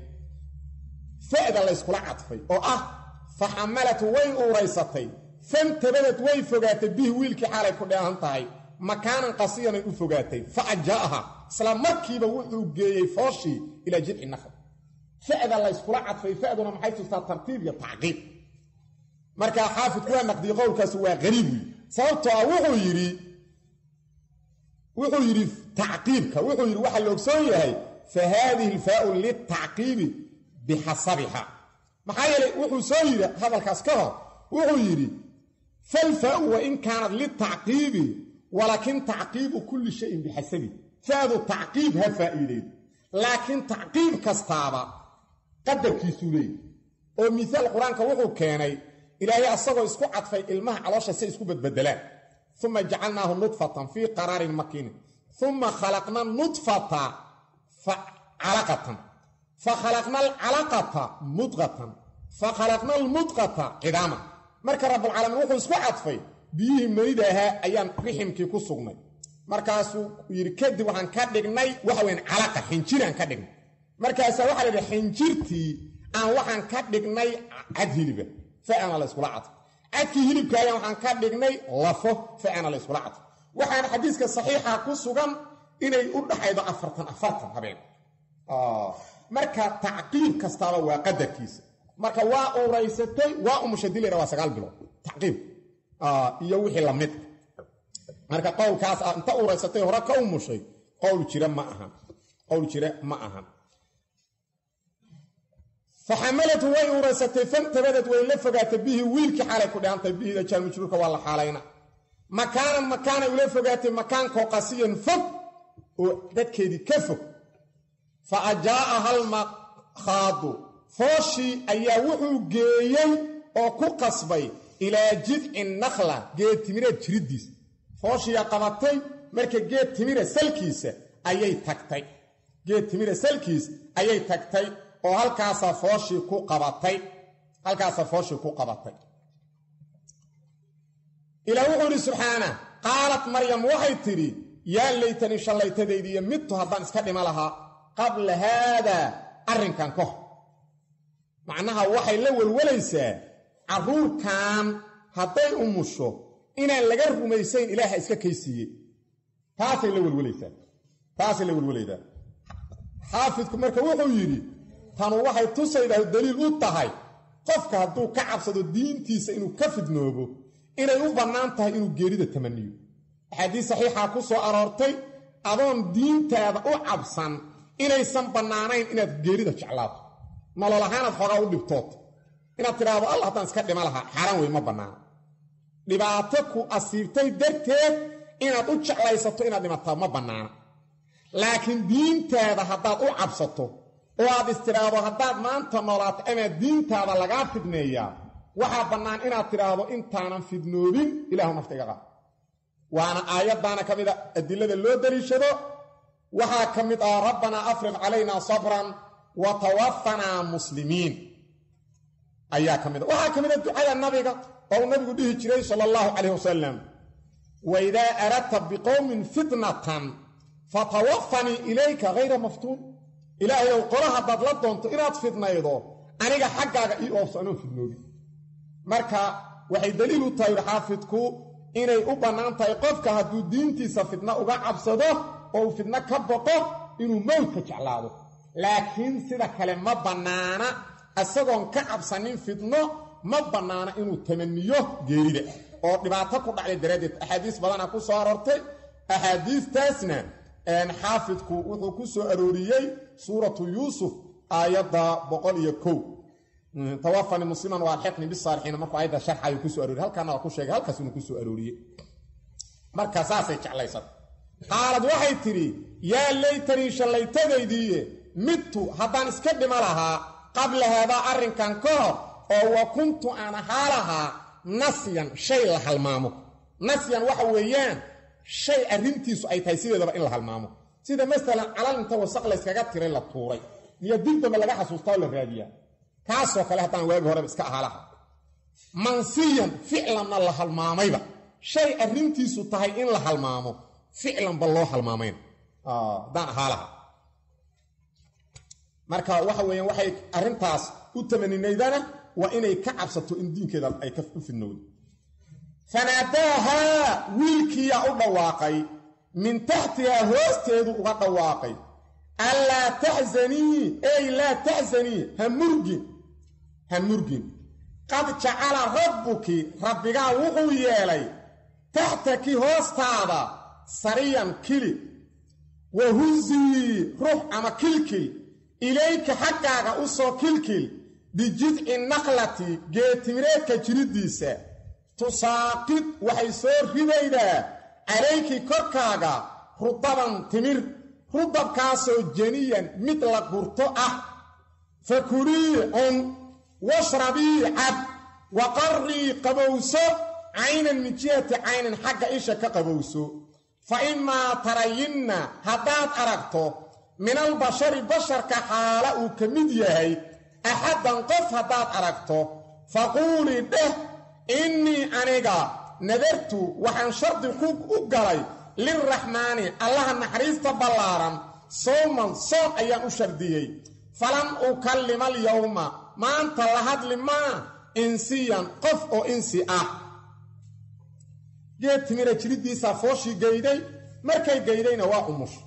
fa'da la yskula cadfay oo ah fa xamalatu way uuraysatay fantabadad way fogaatay bihi wiilkii xaalay ku dheehan tahay makaanan qasiyanay u fogaatay fa ajaaha isla markiiba wuxuu geeyey fooshii ilaa jidci nakhl fa'da la yskula cadfay fa'duna maxay tustaa tartiib iyo tacqiib markaa xaafidku waa naqdiyey qowlkaasi waa qariib wiy sababtoo ah wuxuu yidhi tacqiibka wuxuu yidhi waxaa la ogsoon yahay fa haadihi alfaa'u litacqiibi bixasabiha maxaa yeelay wuxuu soo yidhi hadalkaas ka hor wuxuu yidhi falfaa'u wain kaanat litacqiibi walaakin tacqiibu kulli shayin bixasabi fa'du tacqiib ha faa'iideydo laakiin tacqiib kastaaba qadarkiisuu leeyahy oo misaal qur-aanka wuxuu keenay ilaahay asagoo isku cadfay ilmaha caloosha say isku badbedelaan uma jacalnaahu nudfatan fii qaraarin makiinin uma khalaqna nudfata calaqatan fakhalaqna alcalaqata mudqatan fakhalaqna almudqata cidaaman marka rabulcaalamiin wuxuu isku cadfay biyihii manida ahaa ayaan riximkii ku sugnay markaasuu yidhi kadib waxaan ka dhignay waxa weyn calaqa xinjiraan ka dhignay markaasaa waxaa la yidhi xinjirtii aan waxaan ka dhignay cad hiliba fa'ana la yskula cadfay cadkii hilibka ayaan waxaan ka dhignay lafo fa'ana la yskula cadfay waxaana xadiiska saxiixa ku sugan inay u dhaxaydo 40 habeen marka tacqiib kastaaba waa qadarkiisa marka waa uuraysatay waa umushadilera waa 9 bilood tacqiib iyo wixii la mid marka qowlkaas inta uuraysatay hore ka umushay qowl jira ma aha qowl jira ma ahan faxamalathu way urasatay fantabadad way la fogaatay bihi wiilkii xaalay ku dhahantay bihida jaar majruurka waa la xaalayna makaana ula fogaatay makaankoo qasiyan fog oo dadkeedii ka fog fa ajaa'a almakhaadu fooshii ayaa wuxuu geeyey oo ku qasbay ilaa jidci nakhla geed timireed jiriddiis fooshiyaa qabatay marka geed timira salkiisa ayay tagtay geed timira salkiis ayay tagtay oo halkaasaa fooshii ku qabatay ilaa wuxuu yidhi subxaana qaalat maryam waxay tidhi yaa laytanii shallaytadaydiiyo midtu haddaan iska dhima lahaa qabla haadaa arrinkan ka hor macnaha waxay la welwalaysaa carruurkan hadday umusho inaan laga rumaysayn ilaaha iska kaysiiyey taasay la welwalaysaa xaafidku marka wuxuu yidhi tanu waxay tusaydaa daliil u tahay qofka hadduu ka cabsado diintiisa inuu ka fidnoobo inay u bannaan tahay inuu geerida tamaniyo axaadiis saxiixaa ku soo aroortay adoon diintaada u cabsan inaysan bannaanayn inaad geerida jeclaato nolol ahaanaad xoogaa u dhibtooto inaad tidhaahdo alla haddaan iska dhima lahaa xaaraan wey ma bannaana dhibaato ku asiibtay darteed inaad u jeclaysato inaad dhimataa ma bannaana laakiin diintaada haddaad u cabsato oo aad istidhaahdo haddaad maanta noolaato amaad diintaada lagaa fidneeyaa waxaa bannaan inaad tidhaahdo intaanan fidnoobin ilaahu nafta iga qaad waana aayaddaana ka mida adilada loo daliishado waxaa ka mid ah rabbanaa afriq calaynaa sabran wa tawafanaa muslimiin ayaa ka mid a waxaa ka mid a ducada nabiga oo uu nabigu dhihi jiray sala allahu calayh wasalam waidaa aradta biqowmin fitnatan fatawafanii ilayka hayra maftuun ilaahayow qola haddaad la doonto inaad fidnaydo aniga xaggaaga ii oofso anoon fidnoobin marka waxay daliil u tahay xaafidku inay u bannaan tahay qofka hadduu diintiisa fidno uga cabsado oo uu fidno ka boqo inuu mowdka jeclaado laakiin sida kale ma bannaana isagoon ka cabsanin fidno ma bannaana inuu tamaniyo geerida oo dhibaato ku dhacday daraaddeed axaadiis badana ku soo aroortay axaadiistaasna xaafidku wuxuu ku soo arooriyey suuratu yuusuf aayadda 101 tawafani musliman wa alxiqni bisaalixiina markuu aayadda sharxayu ku soo arooriyey halkaana waa ku sheegay halkaas inuu ku soo arooriyey marka saasay jeclaysan qaalad waxay tidhi yaa laytanii shallaytadaydiiye midtu haddaan iska dhima lahaa qabla haadaa arrinkan ka hor oo wa kuntu aan ahaa lahaa nasyan shay la halmaamo nasyan waxa weeyaan shay arrintiisu ay tahay sideedaba in la halmaamo sida masalan calal inta wasaq la iskaga tiray la tuuray iyo dibdaba laga xasuustaa oo la raadiyaa kaasoo kale haddaan waagi horeba iska ahaa lahaa mansiyan ficlanna la halmaamayba shay arrintiisu tahay in la halmaamo ficlanba loo halmaamayn haddaan ahaa lahaa marka waxa weeyaan waxay arrintaas u tamaninaydana waa inay ka cabsato in diinkeeda ay ka u fidnowdo fanaadaahaa wiilkiiyaa u dhawaaqay min taxtihaa hoosteedu uga dhawaaqay allaa taxzanii ey laa taxzanii ha murgin qad jacala rabbuki rabbigaa wuxuu yeelay taxtaki hoostaada sariyan kili wa huzii ruux ama kilkil ilayka xaggaaga u soo kilkil bijidci naqlati geetimireedka jiriddiisa tusaaqid waxay soo ridaydaa calayki korkaaga rudaban timir rudabkaasoo janiyan mid la gurto ah fakulii cun washrabii cab wa qarrii qabowso caynan min jihati caynan xagga isha ka qabowso fa imaa tarayinna haddaad aragto min albashari basharka xaala uu ka mid yahay axaddan qof haddaad aragto faquulii dheh innii aniga nadartu waxaan shardi u galay lilraxmaani allaha naxariista ballaaran sawman soom ayaan u shardiyey falan ukallima alyowma maanta la hadli maa insiyan qof oo insi ah geed timira jiriddiisaa fooshii geyday markay geydayna waa umushay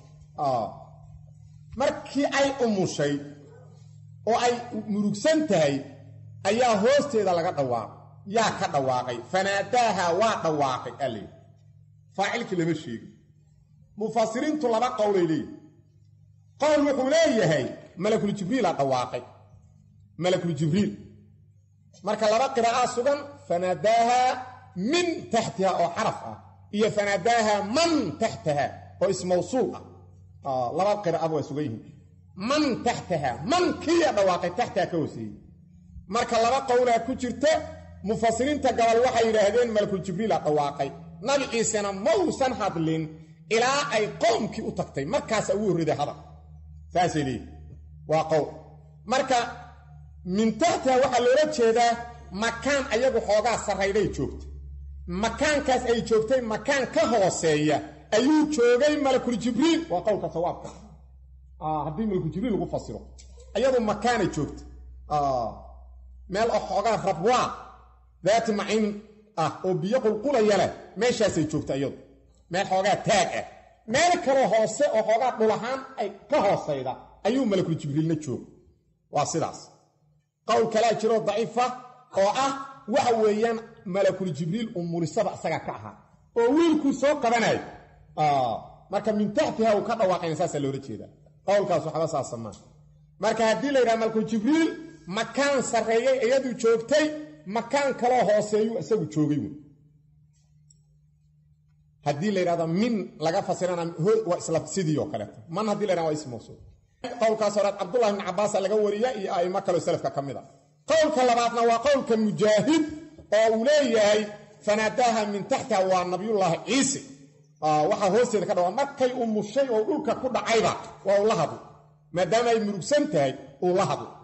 markii ay umushay oo ay murugsan tahay ayaa hoosteeda laga dhawaaqay yaa ka dhawaaqay fanaadaaha waa dhawaaqay aley faacilkii lama sheegin mufasiriintu laba qowlay leeyihin qowl wuxuu leeyahay malakul jibriil dhawaaqay malakul jibriil marka laba qiraa'o sugan fanadaaha min tahtaha oo xaraf ah iyo fanadaaha man tahtaha oo ism mawsuul ah laba qiraa'o way sugan yihiin man tahtaha man kiya dhawaaqay tahtaha ka hoosiyay marka laba qowla ku jirta mufasiriinta gabal waxay yiraahdeen malakul jibriil dhawaaqay nabi ciisana mawsan hadlin ilaa ay qoomkii u tagtay markaas uu riday hadal saasili waa qowl marka min tahtaha waxa loola jeedaa makaan ayagu xoogaa sarayday joogtay makaankaas ay joogtay makaan ka hooseeya ayuu joogay malakul jibriil waa qowlka sawaabka haddii malakul jibriil lagu fasiro ayadu makaanay joogtay meel xoogaa rabwaa daat macin oo biyo qulqulaya leh meeshaasay joogtay ayadu meel xoogaa taag ah meel kale hoose oo xoogaa dhulahaan ay ka hooseyda ayuu malakul jibriilna joog waa sidaas qowl kale jiro daciifa oo waxa weeyaan malakul jibriil umulisaba asaga ka ahaa oo wiilku soo qabanay marka min tahtiha uu ka dhawaaqay saasa loo jeeda qowlkaas waxa saasamaa marka hadii la yiraahdo malakul jibriil makaan sareeyay iyadu joogtay makaan kale hooseeyo isagu joogay hadii la yiraahdo min laga fasirana waa isla sidii oo kale man hadii la yiraahdo waa ism mawsuul qowlkaas hore Abdullah ibn Abbas laga wariyay iyo ay makalo salafka kamida qowlka labaadna waa qowlka mujaahid oo uu leeyahay fanadaha min tahta wa nabiyullah Ciise waxa hoosteeda ka dhawa markay umushay oo dhulka ku dhacayba waa uu la hadlo maadaama ay murugsan tahay uu la hadlo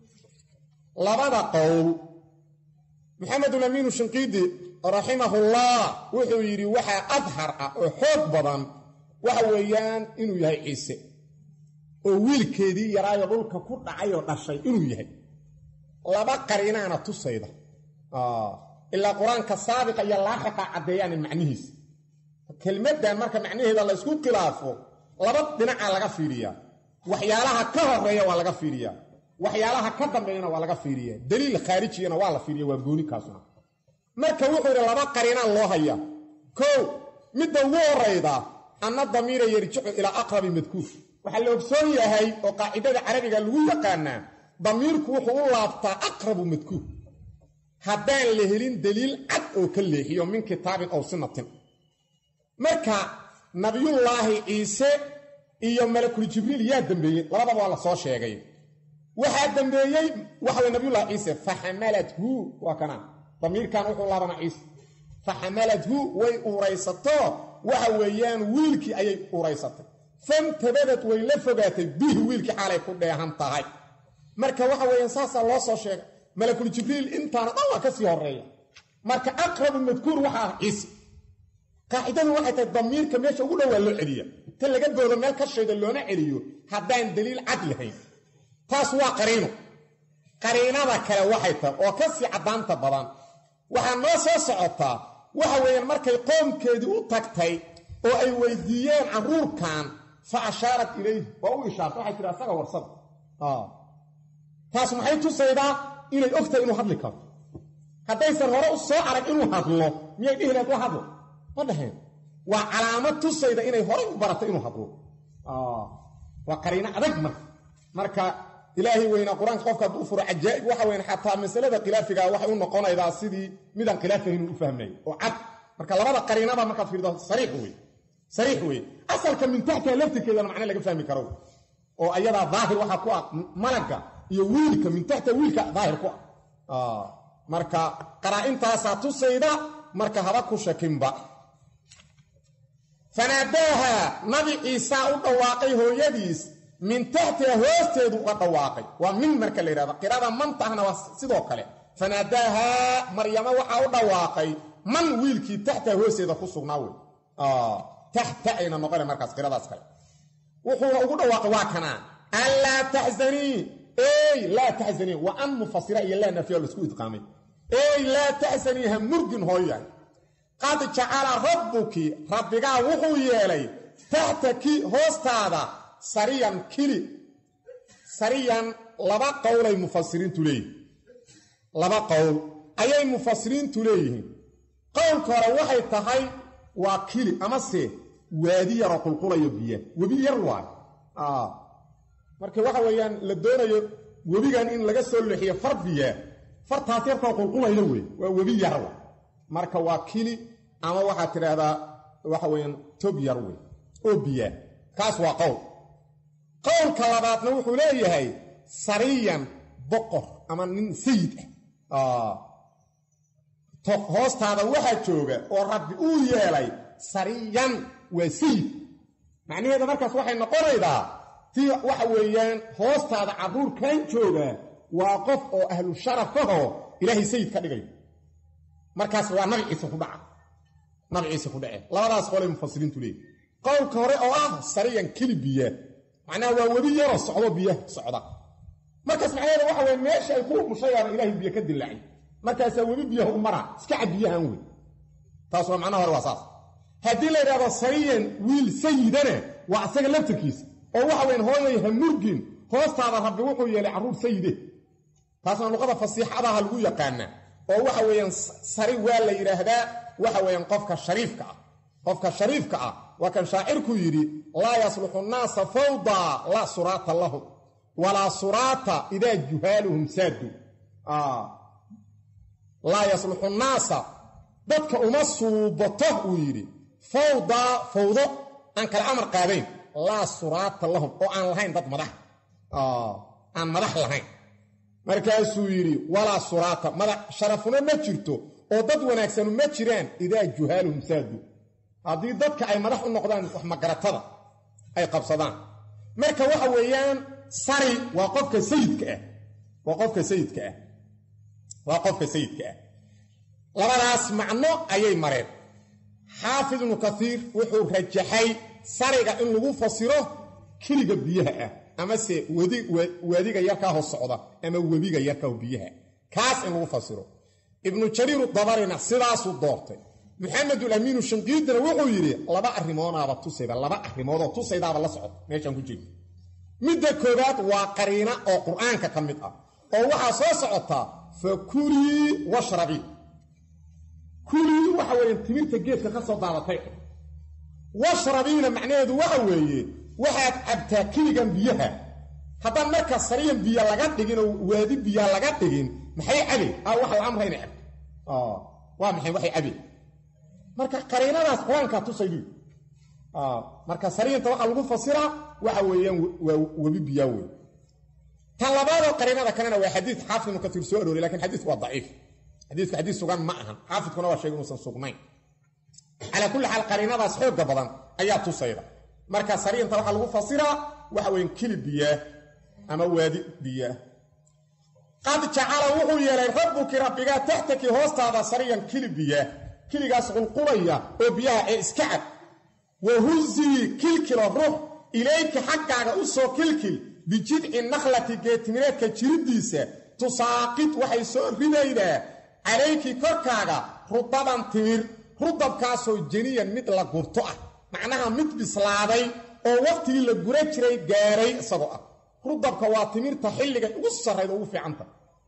labada qowl Muhammad al-Amin al-Shinqidi rahimahullah wuxuu yiri waxa adhar oo xoog badan waxa weeyaan inuu yahay Ciise oo wiilkeedii yaraayo dhulka ku dhacay oo dhashay inuu yahay laba qarinaana tusayda illa quraanka saabiqa iyo laaxiqa cadeeyaan macnihiis kelmadan marka macnaheeda la isku khilaafo laba dhinac laga fiiriyaa waxyaalaha ka horeeya waa laga fiiriyaa waxyaalaha ka dambeeyana waa laga fiiriyaa daliil khaarijiyana waa la fiiriyaa waa gooni kaasuna marka wuxuu yiri laba qarinaan loo hayaa koow midda ugu horeyda anna damiira yarjicu ila aqrabi madkuuf waxa la ogsoon yahay oo qaacidada carabiga lagu yaqaanaa damiirku wuxuu u laabtaa aqrabu madkuuf haddaan la helin daliil cad oo ka leexiyo min kitaabin aw sunnatin marka nabiyullaahi ciise iyo malakul jibriil yaa dambeeyay labadaba waa la soo sheegay waxa dambeeyay waxa nabiyullaahi ciise fahamalathu wa kana damiirkan wuxuu laabana ciise fahamalathu way uraysato waxa weeyaan wiilkii ayay uraysatay fantabadat way la fogaatay bihi wiilkii xaalay ku dheehan tahay marka waxa weeyaan saasa loo soo sheegay malakul jibriil intaana dhan ka sii horeeya marka aqrabu madkuur waxa ciise qaacidadu waxay tahay damiirka meesha ugu dhow loo celiya tan laga doodo meel ka sheeda loona celiyo haddaan daliil cad lahayn taas waa qariinada kale waxay tahay oo ka sii cadaanta badan waxa noo soo socotaa waxa weeyaan markay qoomkeedii u tagtay oo ay weydiiyeen caruurkan fa ashaarat ilayhi wa u ishaartay waxay tiri asaga warsada taas maxay tusaydaa inay ogtahay inuu hadli karo haddaysan hore u soo arag inuu hadlo miyay dhihi lahayd wax hadlo ma dhahayn waa calaamad tusayda inay hore u baratay inuu hadlo waa qariino adag marka ilaahi weyna quraanka qofka hadduu furo cajaa'ib waxa weyn xataa masalada khilaafiga waxay u noqonaydaa sidii midan khilaafayn u fahmay oo cad marka labada qariinada marka fiirdo sariix wey asalka min tahta laftirkeedana macna laga fahmi karo oo ayada daahir waxa ku malaga iyo wiilka min tahta wiilka daahir ku marka qaraa'intaas tusayda marka haba ku shakinba fanadaha nabi ciisa u dhawaaqay hooyadiis min tahta hoosteedu u dhawaaqay waa min marka la yiraahdo qiraada man tahna waa sidoo kale fanadaha maryama waxa u dhawaaqay man wiilkii tahta hoosteeda ku sugnaa tahta ayna noqon markaas qiraadaas kale wuxuu ugu dhawaaqay waa kana alla tahzani la tahzani wa an mufassira ila nafiya isku idqaamay la tahzani hamurgin hooyan qad ja'ala rabbuki rabbiga wuxuu yeelay tahtaki hoostaada sariyan kili sariyan laba qowlay mufassiriintu leeyihiin laba qowl ayay mufassiriintu leeyihiin qowlka hore waxay tahay waa kili ama se waadi yar oo qulqulayo biyo wabi yar waa marka waxa weeyaan la doonayo webigan in laga soo leexiyo farbiya fartaas yarta qulqulayna weey waa webi yar marka waa kili ama waxa tiraahdaa waxa weeyaan tob yar weey oo biya kaas waa qowlka labaadna wuxuu leeyahay sariyan boqor ama nin sayid hoostaada waxaa jooga oo rabbi uu yeelay sariyan waa sayid macnaheeda markaas waxay noqonaydaa tii waxa weeyaan hoostaada carruurkan jooga waa qof oo ahlu sharafahoo ilaahay sayid ka dhigay markaas waa nabi ciise ku dhace labadaas qolay mufasiriintu leeyihin qowlka hore oo ah sariyan kelibiya macnaha waa webi yaroo socdo biyaha socda markaas macnaheeda waxa weeye meesha ay ku mushayaana ilaahay biyo ka dilaacay markaasaa webi biyaha u maraa iska cad biyahan wey taas waa macnaha hore waa saas haddii la yidhahdo sariyan wiil sayidana waa asaga laftirkiisa oo waxa weyn hooyay hamurgin hoostaada rabbi wuxuu yeelay carruur sayide taasna luqada fasiixadaha lagu yaqaanaa oo waxa weeyaan sari waa la yidhaahdaa waxa weeyaan qofka shariifka ah waa kan shaacirku yidhi laa yasluxu nnaasa fawda laa suraata lahum walaa suraata idaa juhaaluhum saadu laa yasluxu nnaasa dadka uma suubato uu yidhi fawdo aan kala amar qaadayn laa suraata lahum oo aan lahayn dad madax aan madax lahayn markaasuu yidhi walaa suraata madax sharafuna ma jirto oo dad wanaagsanu ma jiraan idaa juhaaluhum saadu haddii dadka ay madax u noqdaan wax magaratada ay qabsadaan marka waxa weeyaan sari waa qofka sayidka ah labadaas macno ayay mareen xaafid ibnu kaiir wuxuu rajaxay sariga in lagu fasiro keliga biyaha ah amase waadiga yarkaa hoos socda ama webiga yarkaa biyaha kaas in lagu fasiro ibnu jariir dabarina sidaasuu doortay maxamedul amiinu shanqiidina wuxuu yidhi laba arrimoodoo tusaydaaba la socota meeshaan ku jirta midda koowaad waa qariina oo qur'aanka ka mid ah oo waxaa soo socotaa fa kulii washrabii kulii waxa weeye timirta geedka ka soo daadatay washrabiina macnaheedu waxa weeye waxaad cabtaa keligan biyaha haddaan marka sariyan biyo laga dhigin oo waadi biya laga dhigin maxay cabe waxa la amra inay cabto waa maxay waxay cabe marka qariinadaas quraanka tusaydu marka sariyanta waxa lagu fasiraa waxa weeyaan waa webi biya weey talabaado qariinada kalena waa xadiis xaafid ibn kathir soo aroori laakiin xadiis waa dhaif xadiis sugan ma ahan xaafidkuna waa sheegay inuu sugnayn ala kulli hal qariinadaas xoog badan ayaa tusayda marka sariyanta waxa lagu fasiraa waxa weeyaan kili biya ama waadi biya qad ja'ala wuxuu yeelay rabbiga tahtaki hoostaada sariyan kili biya kiligaas qulqulaya oo biyaha ee iska cad wahuzi kilkil ruh ilayka xaqaaga u soo kilkil bijid'i nakhlati geetimireedka jiridiisa tusaaqid waxay soo ridaydaa calayki korkaaga rudaban timir rudabkaasoo janiyan mid la gurto ah macnaha mid bislaaday oo waqtigii la gura jiray gaaray isagoo ah rudabka waa timirta xilliga ugu sarreeya ugu fiicanta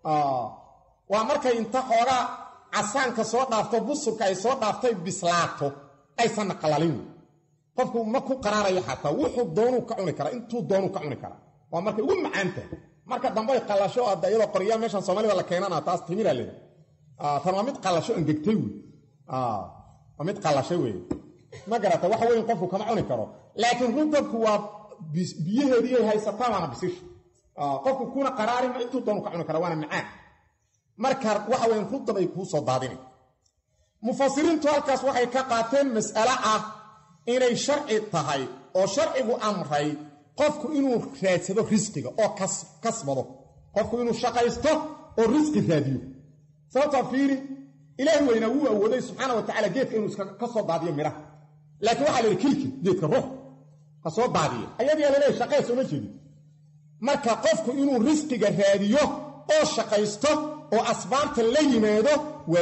waa markay inta xoogaa casaanka soo dhaafto busurka ay soo dhaaftay bislaato aysan qalalin qofku ma ku qaraarayo xataa wuxuu doonuu ka cuni karaa intuu doonuu ka cuni karaa waa markay ugu macaanta marka dambe ay qalasho iyadoo qoryaa meeshan Soomaalida la keenana taas timira leeyahay tan waa mid qalasho angegtay wey waa mid qalashay wey ma garata waxa weyn qofku kama cuni karo laakiin rudabku waa biyaheedii ay haysataa waana bisish qofku kuna qaraari ma intuu doonuu ka cuni karaa waana macaan marka waxa weyn rudab ay ku soo daadinay mufassiriintu halkaas waxay ka qaateen mas'ala ah inay sharci tahay oo sharcigu amray qofku inuu raadsado risqiga oo kasbado qofku inuu shaqaysto oo risqi raadiyo sababta fiiri ilaahi weyna wuu awooday subxaanahu wa ta'ala geedka inuu ka soo daadiyo miraha laakiin waxa la kilki geedka ruux ka soo daadiyo ayadii la leeyahay shaqayso ma jeedin marka qofku inuu risqiga raadiyo oo shaqaysto oo asbaabta la yimaado waa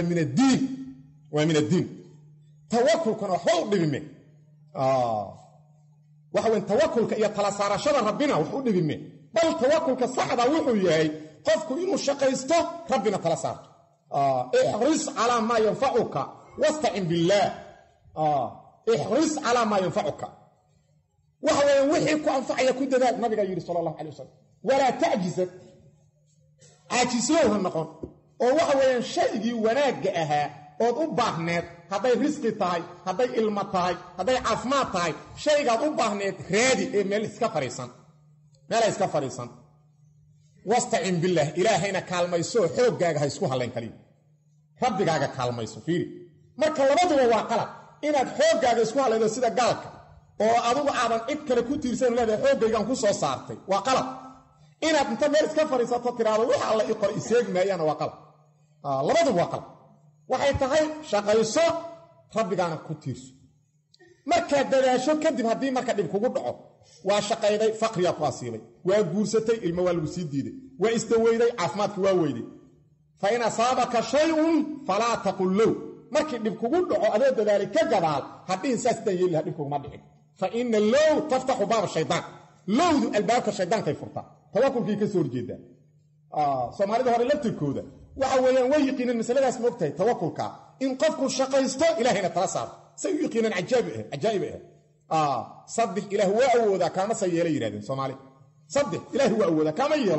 min ad-diin tawakkulkuna wax u dhibime waxa weyn tawakkulka iyo tala saarashada rabbina wax u dhibime bal tawakkulka saxda wuxuu yahay qofku inuu shaqaysto rabbina tala saarto ihris ala ma yanfa'uka wasta'in billah ihris ala ma yanfa'uka وحوين وحي كو أنفع يكون ذلك النبي يقول صلى الله عليه وسلم ولا تعجزت عاجزوها النقون وحوين شيء وناقئها وضباهنت هذا رزق تاي هذا علم تاي هذا عفمات تاي شيء ضباهنت رادي ميل اسكا فريسان ميل اسكا فريسان واستعين بالله إلهينا كالميسو xoogaaga ha isku haleyn kaliya rabbigaaga kaalmayso fiiri marka labaduba waa qalad inaad xoogaaga isku haleydo sida gaalka oo adigu aadan cid kale ku tiirsan leedahay xoogaygan ku soo saartay waa qalad inaad inta meel iska fariisato tiraado waxa alla iqor iseegmayana waa qalad labaduba waa qalad waxay tahay shaqayso rabbigaana ku tiirso marka dadaasho kadib hadii marka dhib kugu dhaco waa shaqayday faqriya ku asiibay waa guursatay ilmo waa lagu sii diiday waa istaweyday caafimaadku waa weyday fa in asaabaka shay'un fala taqul law markii dhib kugu dhaco adoo dadaalay ka gadaal hadii saas dayay la dhib kugu ma dhicin fa in law taftahu baab shaytaan lawdu albaabka shaytaanka furta tawakkulkii ka soo horjeeda Soomaalida hore laftirkooda waxa weeyaan way yiqiineen masaladaas moogtay tawakkulka in qofku shaqaysto ilaahayna tala saaro say yiqiineen ajaa'ib صدق إله هو أودا كما سيئلي يرادين سومالي صدق إله هو أودا كما يلو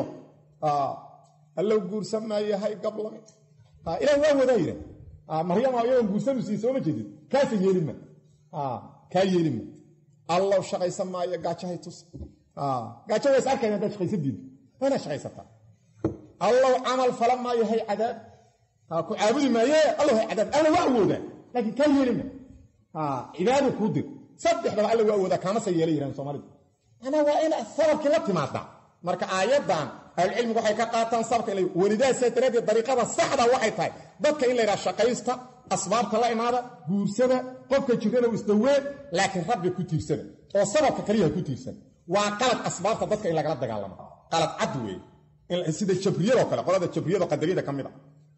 اللو قول سمايا هاي قبل إله هو أودا يراد مريم يوم قول سمسي سوما جديد كيف يلم كي يلم الله شغي سمايا قاتشا هيتوس قاتشا يسأل كينا دا شغي سديد أنا شغي ستا الله عمل فلما يهي عذاب عابد ما يهي الله هي عذاب أنا هو أودا لكن كي يلم عباده كودر صدق بقى الله وأودا كما سيئلي يران سومالي أنا وإن الثرب كلابتي معطا marka aayadan cilmi waxay ka qaataan sababka ilay walidaa saytreed dariiqada saxda waxay tahay dadka in la yiraahdo shaqaysta asbaabta la imaada guursada qofka jirana isdawee laakiin rabbi ku tiirsada oo sababka kaliya ku tiirsan waa qalad asbaabta dadka in laga dagaalamo qalad cad weey in sida jabriyada kale qolada jabriyada qadariyada kamida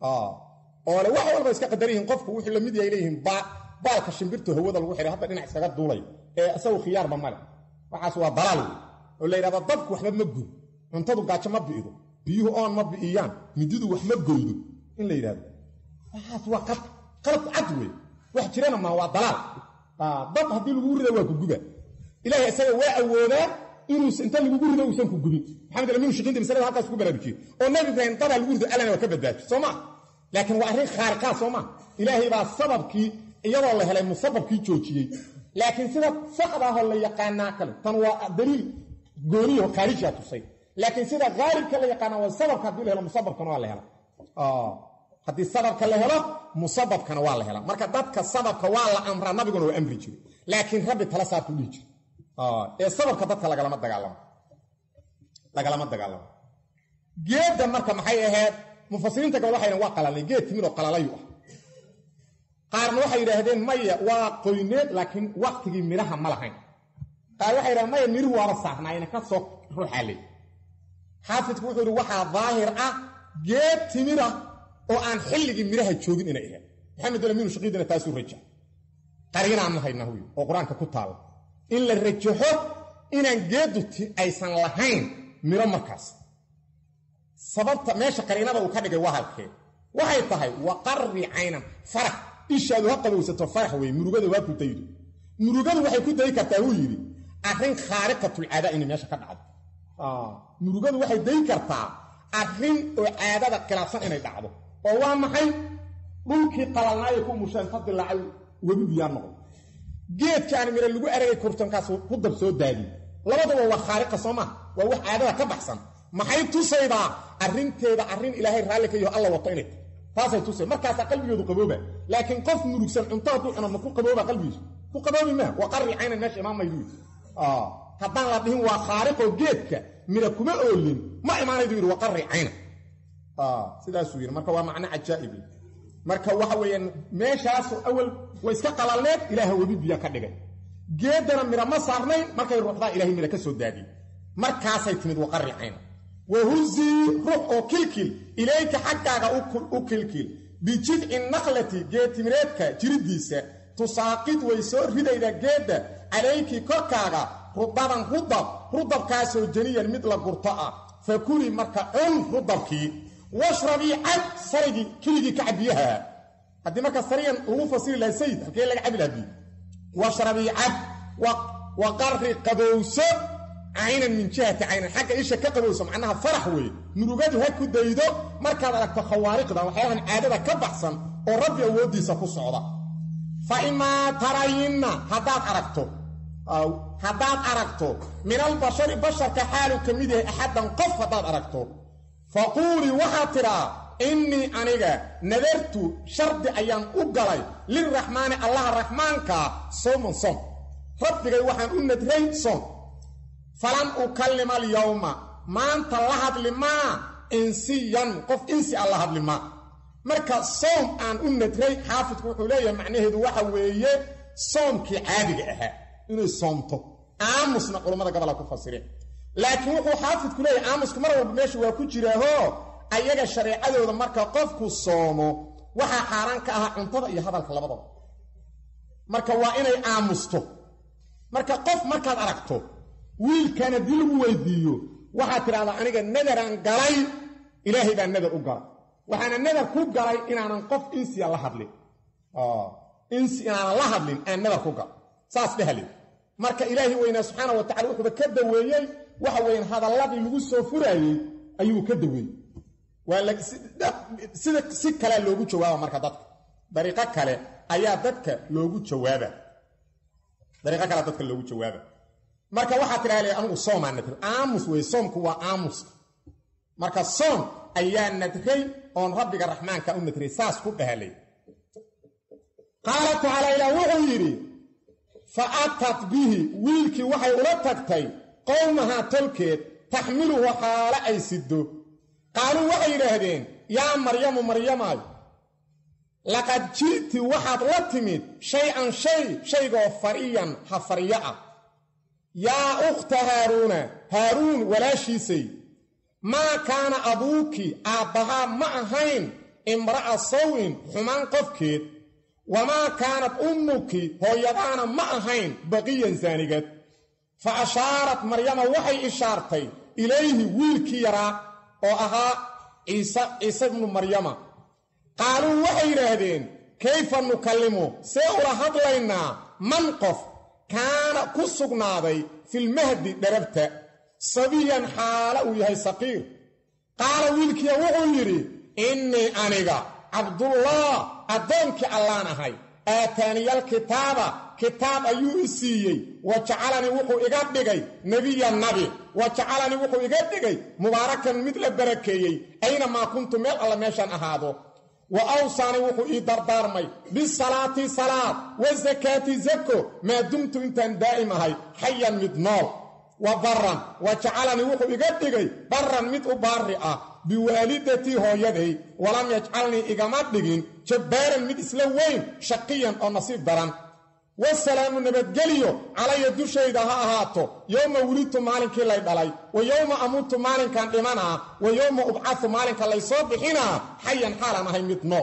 oo la wax walba iska qadariyin qofku wuxuu la mid yahay leeyihiin baalka shimbirtu hawada lagu xiray hadda dhinac iskaga duulay ee asaw khiyaar ba male waxaas waa dalaal oo la yiraahdo dadku waxba ma guur cuntadu gaajo ma biido biyuhu oon ma biiyaan mididu wax ma gooydo in la yiraahdo waxaas waa qalad cad weey wax jirana ma waa dalaal dad hadii lagu rido waa ku guba ilaahay isaga waa awoodaa inuu inta lagu rido uusan ku gubin maxamed alamin shaqinta misalada halkaas ku baraarujiyay oo nabi ibrahim dad lagu rido alana waa ka badbaado Soomaa laakiin waa arrin khaariqa Soomaa ilaahay baa sababkii iyadoo la helay musababkii joojiyay laakiin sida saxda ah la yaqaan kale tan waa daliil gooniyo khaarija tusay laakiin sida gaalibka la yaqaan waa sababka hadii la helo musababkana waa la helo hadii sababka la helo musababkana waa la helo marka dadka sababka waa la amra nabiguna waa amri jiray laakiin rabbi tala saartu dhigi ee sababka dadka lagalama dagaalamo geedda marka maxay ahayd mufassiriinta kale waxay waa qalalay geed timir oo qalalayo qaarna waxay yiraahdeen maya waa qoyneed laakiin waqtigii miraha ma lahayn qaar waxay yiraahdeen maya miruhu waa saarnaayna ka soo ruuxalay xaafidku wuxuu yiri waxa daahir ah geed timira oo aan xilligii miraha joogin inay yahay maxamed alamin shaqiidina taasu raja qarina ma hayna huyo oo quraanka ku taal in la rajaxo inaan geedu aysan lahayn miro markaas sababta meesha qarinada uu ka dhigay waa halkee waxay tahay waqarri aynan farah ishaadu ha qabowsato farah way murugada waa ku daydo murugadu waxay ku day kartaa uu yiri arrin khaariqatul aada in meesha ka dhacdo murugadu waxay day kartaa arrin oo aadada khilaafsan inay dhacdo oo waa maxay dhulkii qalalnaayo ku mushan fadilacay wabi biyaa noqdo geedkaan mira lagu aragay kurtankaas ku dab soo daadi labadaba waa khaariqa Soomaa waa wax aadada ka baxsan maxay tusaydaa arrinteeda arrin ilaahay raali ka yahay Allah wato inay taasay tusay markaas qalbigoodu qabooba laakiin qof murugsan cuntada ku cunama ku qabooba qalbigiisu ku qaboobi ma waqarri ayna nash imaam maydu haddaan la dhihin waa khaariqo geedka mira kuma oolin ma imaanaydu yiri waqarri ayna sidaas uu yiri marka waa macna ajaa'ib marka waxa weeyaan meeshaas awal way iska qalalneed ilaahay wabi biya ka dhigay geedana mira ma saarnayn markay ruuxda ilaahay mira ka soo daadiyay markaasay timid waqarri ayna وهزي روح او كلكل اليك حقاغا او كلكل بجذع النخله جيت مريدكا جرديسه تساقط ويسور ريدا جيده عليك كوكاغا رطب كاسو جنيا مثل قرطاء فكلي مركا رطبكي واشربي عد سرجي كلجي كعبيها قد ما كسريا هو فصيل لا سيد كي لا عبل هدي واشربي عد waqarri qabowso caynan min jihati caynan xagga isha ka qabowso macnaha farax weeye murugadu ha ku daydo markaad aragto khawaariqda waxyaabahan caadada ka baxsan oo rabbi awooddiisa ku socda fa imaa tarayinna haddaad aragto min albashari basharka xaalu ka mid yahay axaddan qof haddaad aragto faquulii waxaad tidhaa innii aniga nadartu shardi ayaan u galay lilraxmaani allaha raxmaankaa sooman soom rabbigay waxaan u nadray soom falan ukallima alyawma maanta la hadli maa insiyan qof insi aan la hadli maa marka soom aan u nadray xaafidku wuxuu leeyahay macnaheedu waxa weeye soomkii caadiga ahaa inay soomto aamusna culammada gabola ku fasireen laakiin wuxuu xaafidku leeyahay aamusku mar walba meesha waa ku jiraaho ayaga shareecadooda marka qofku soomo waxaa xaaraan ka ahaa cuntada iyo hadalka labadaba marka waa inay aamusto marka qof markaad aragto wiilkan haddii lagu weydiiyo waxaad tidhahdaa aniga nadaraan galay ilaahay baa nadar u galay waxaana nadar ku galay inaanan qof insiya la hadlin insi inaanan la hadlin aan nadar ku galay saas dhahalin marka ilaahay weynaa subxaana wa tacala wuxuuba ka daweeyey waxa weeyaan hadalladii lagu soo furaayey ayuu ka daweeyey sida si kale loogu jawaaba marka dadka dariiqo kale ayaa dadka loogu jawaaba marka waxaa tidhaha anigu soomaa nadray aamus wey soomku waa aamuska marka soom ayaa nadray oon rabbiga raxmaanka u nadray saas ku dhahalay qaala tacaala ilaah wuxuu yidhi fa atat bihi wiilkii waxay ula tagtay qowmahaa tolkeed taxmiluhu xaalo ay siddo qaaluu waxay yidhaahdeen yaa maryamu maryamay laqad ji'ti waxaad la timid shay-an shaygoo fariyan ha faryo ah yaa ukhta haaruun walaashiisay maa kaana abuuki aabbahaa ma ahayn imra'a sawin xumaan qofkeed wamaa kaanat ummuki hooyadaana ma ahayn baqiyan saanigad fa ashaarat maryama waxay ishaartay ilayhi wiilkii yaraa oo ahaa ciise ibnu maryama qaaluu waxay yidhaahdeen kayfa nukallimu see ula hadlaynaa man qof kaana ku sugnaaday filmahdi dharabta sabiyan xaala uu yahay saqiir qaala wiilkiya wuxuu yidhi innii aniga cabdullah addoonkii allaan ahay aataaniyal kitaab ayuu i siiyey wa jacalanii wuxuu iga dhigay nebiya nabi wa jacalanii wuxuu iga dhigay mubaarakan mid la barakeeyey aynamaa kuntu meel alla meeshaan ahaado wa awsaanii wuxuu ii dardaarmay bisalaati salaad wa sakaati zako maa dumtu intaan daa'im ahay xayan mid nool wa barran wa jacalanii wuxuu iga dhigay barran mid u baarri ah biwaalidatii hooyaday walam yajcalnii igama dhigin jabbaaran mid isla weyn shaqiyan oo nasiib daran wasalaamu nabadgeliyo calaya dushayda ha ahaato yowma wulidtu maalinkii lay dhalay wa yowma amuutu maalinkan dhimanaa wa yowma ubcadu maalinka laysoo bixinaa xayan xaalan ahay mid nool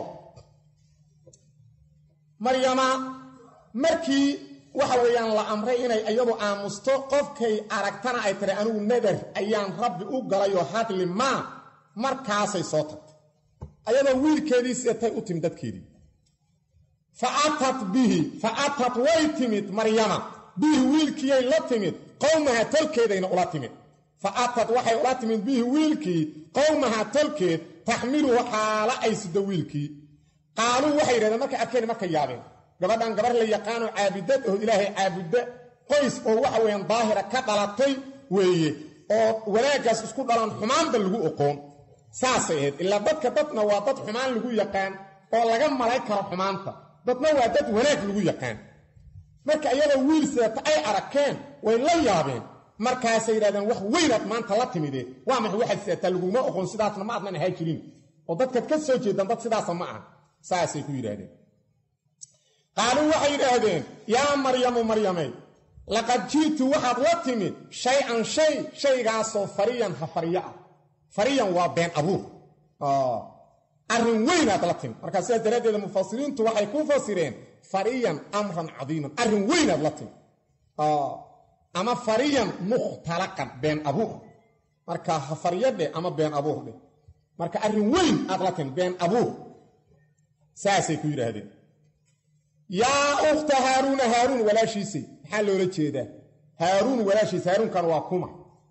maryama markii waxa weeyaan la amray inay iyadu aamusto qofkay aragtana ay tiri anigu nadar ayaan rabbi u galayoo hadli maa markaasay soo tagtay ayadoo wiilkeedii seetay u timid dadkeedii fa atat way timid maryama bihi wiilkiiyay la timid qowmaha tolkeedayna ula timid fa atat waxay ula timid bihi wiilkii qowmaha tolkeed taxmiluhu xaalo ay sido wiilkii qaaluu waxay yidhahdeen markay arkeen marka yaabeen gabadhan gabar la yaqaano caabidad oo ilaahay caabudda qoys oo waxa weeyaan daahira ka dhalatay weeye oo wanaaggaas isku dhalan xumaanba lagu oqoon saasay ahayd ilaa dadna waa dad xumaan lagu yaqaan oo laga malay karo xumaanta dadna waa dad wanaag lagu yaqaan marka iyadoo wiil seeta ay arkeen way la yaabeen markaasay yidhahdeen wax weynaad maanta la timide waa maxay waxaad seetaa laguma oqoon sidaasna ma adnan ahaa jirin oo dadkaad ka soo jeedaan dad sidaasa ma aha saasay ku yidhaahdeen qaaluu waxay yidhaahdeen yaa maryamu maryamay laqad ji'tu waxaad la timid shay-an shaygaasoo fariyan ha faryo ah fariyan waa been abuur arrin weynaad la timid markaa sidaas daraaddeeda mufasiriintu waxay ku fasireen fariyan amran cadiiman arrin weynaad la timid ama fariyan mukhtalaqan been abuur marka ha faryo dheh ama been abuur dheh marka arrin weyn aad la timid been abuur saasay ku yidhaahdeen yaa ukhta haaruun walaashiisay maxaa loola jeedaa haaruun walaashiis haaruunkan waa kuma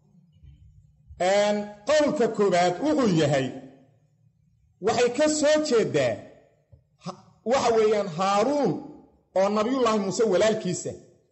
qowlka koobaad wuxuu yahay waxay ka soo jeedaa waxa weeyaan haaruun oo nabiyullaahi muuse walaalkiisa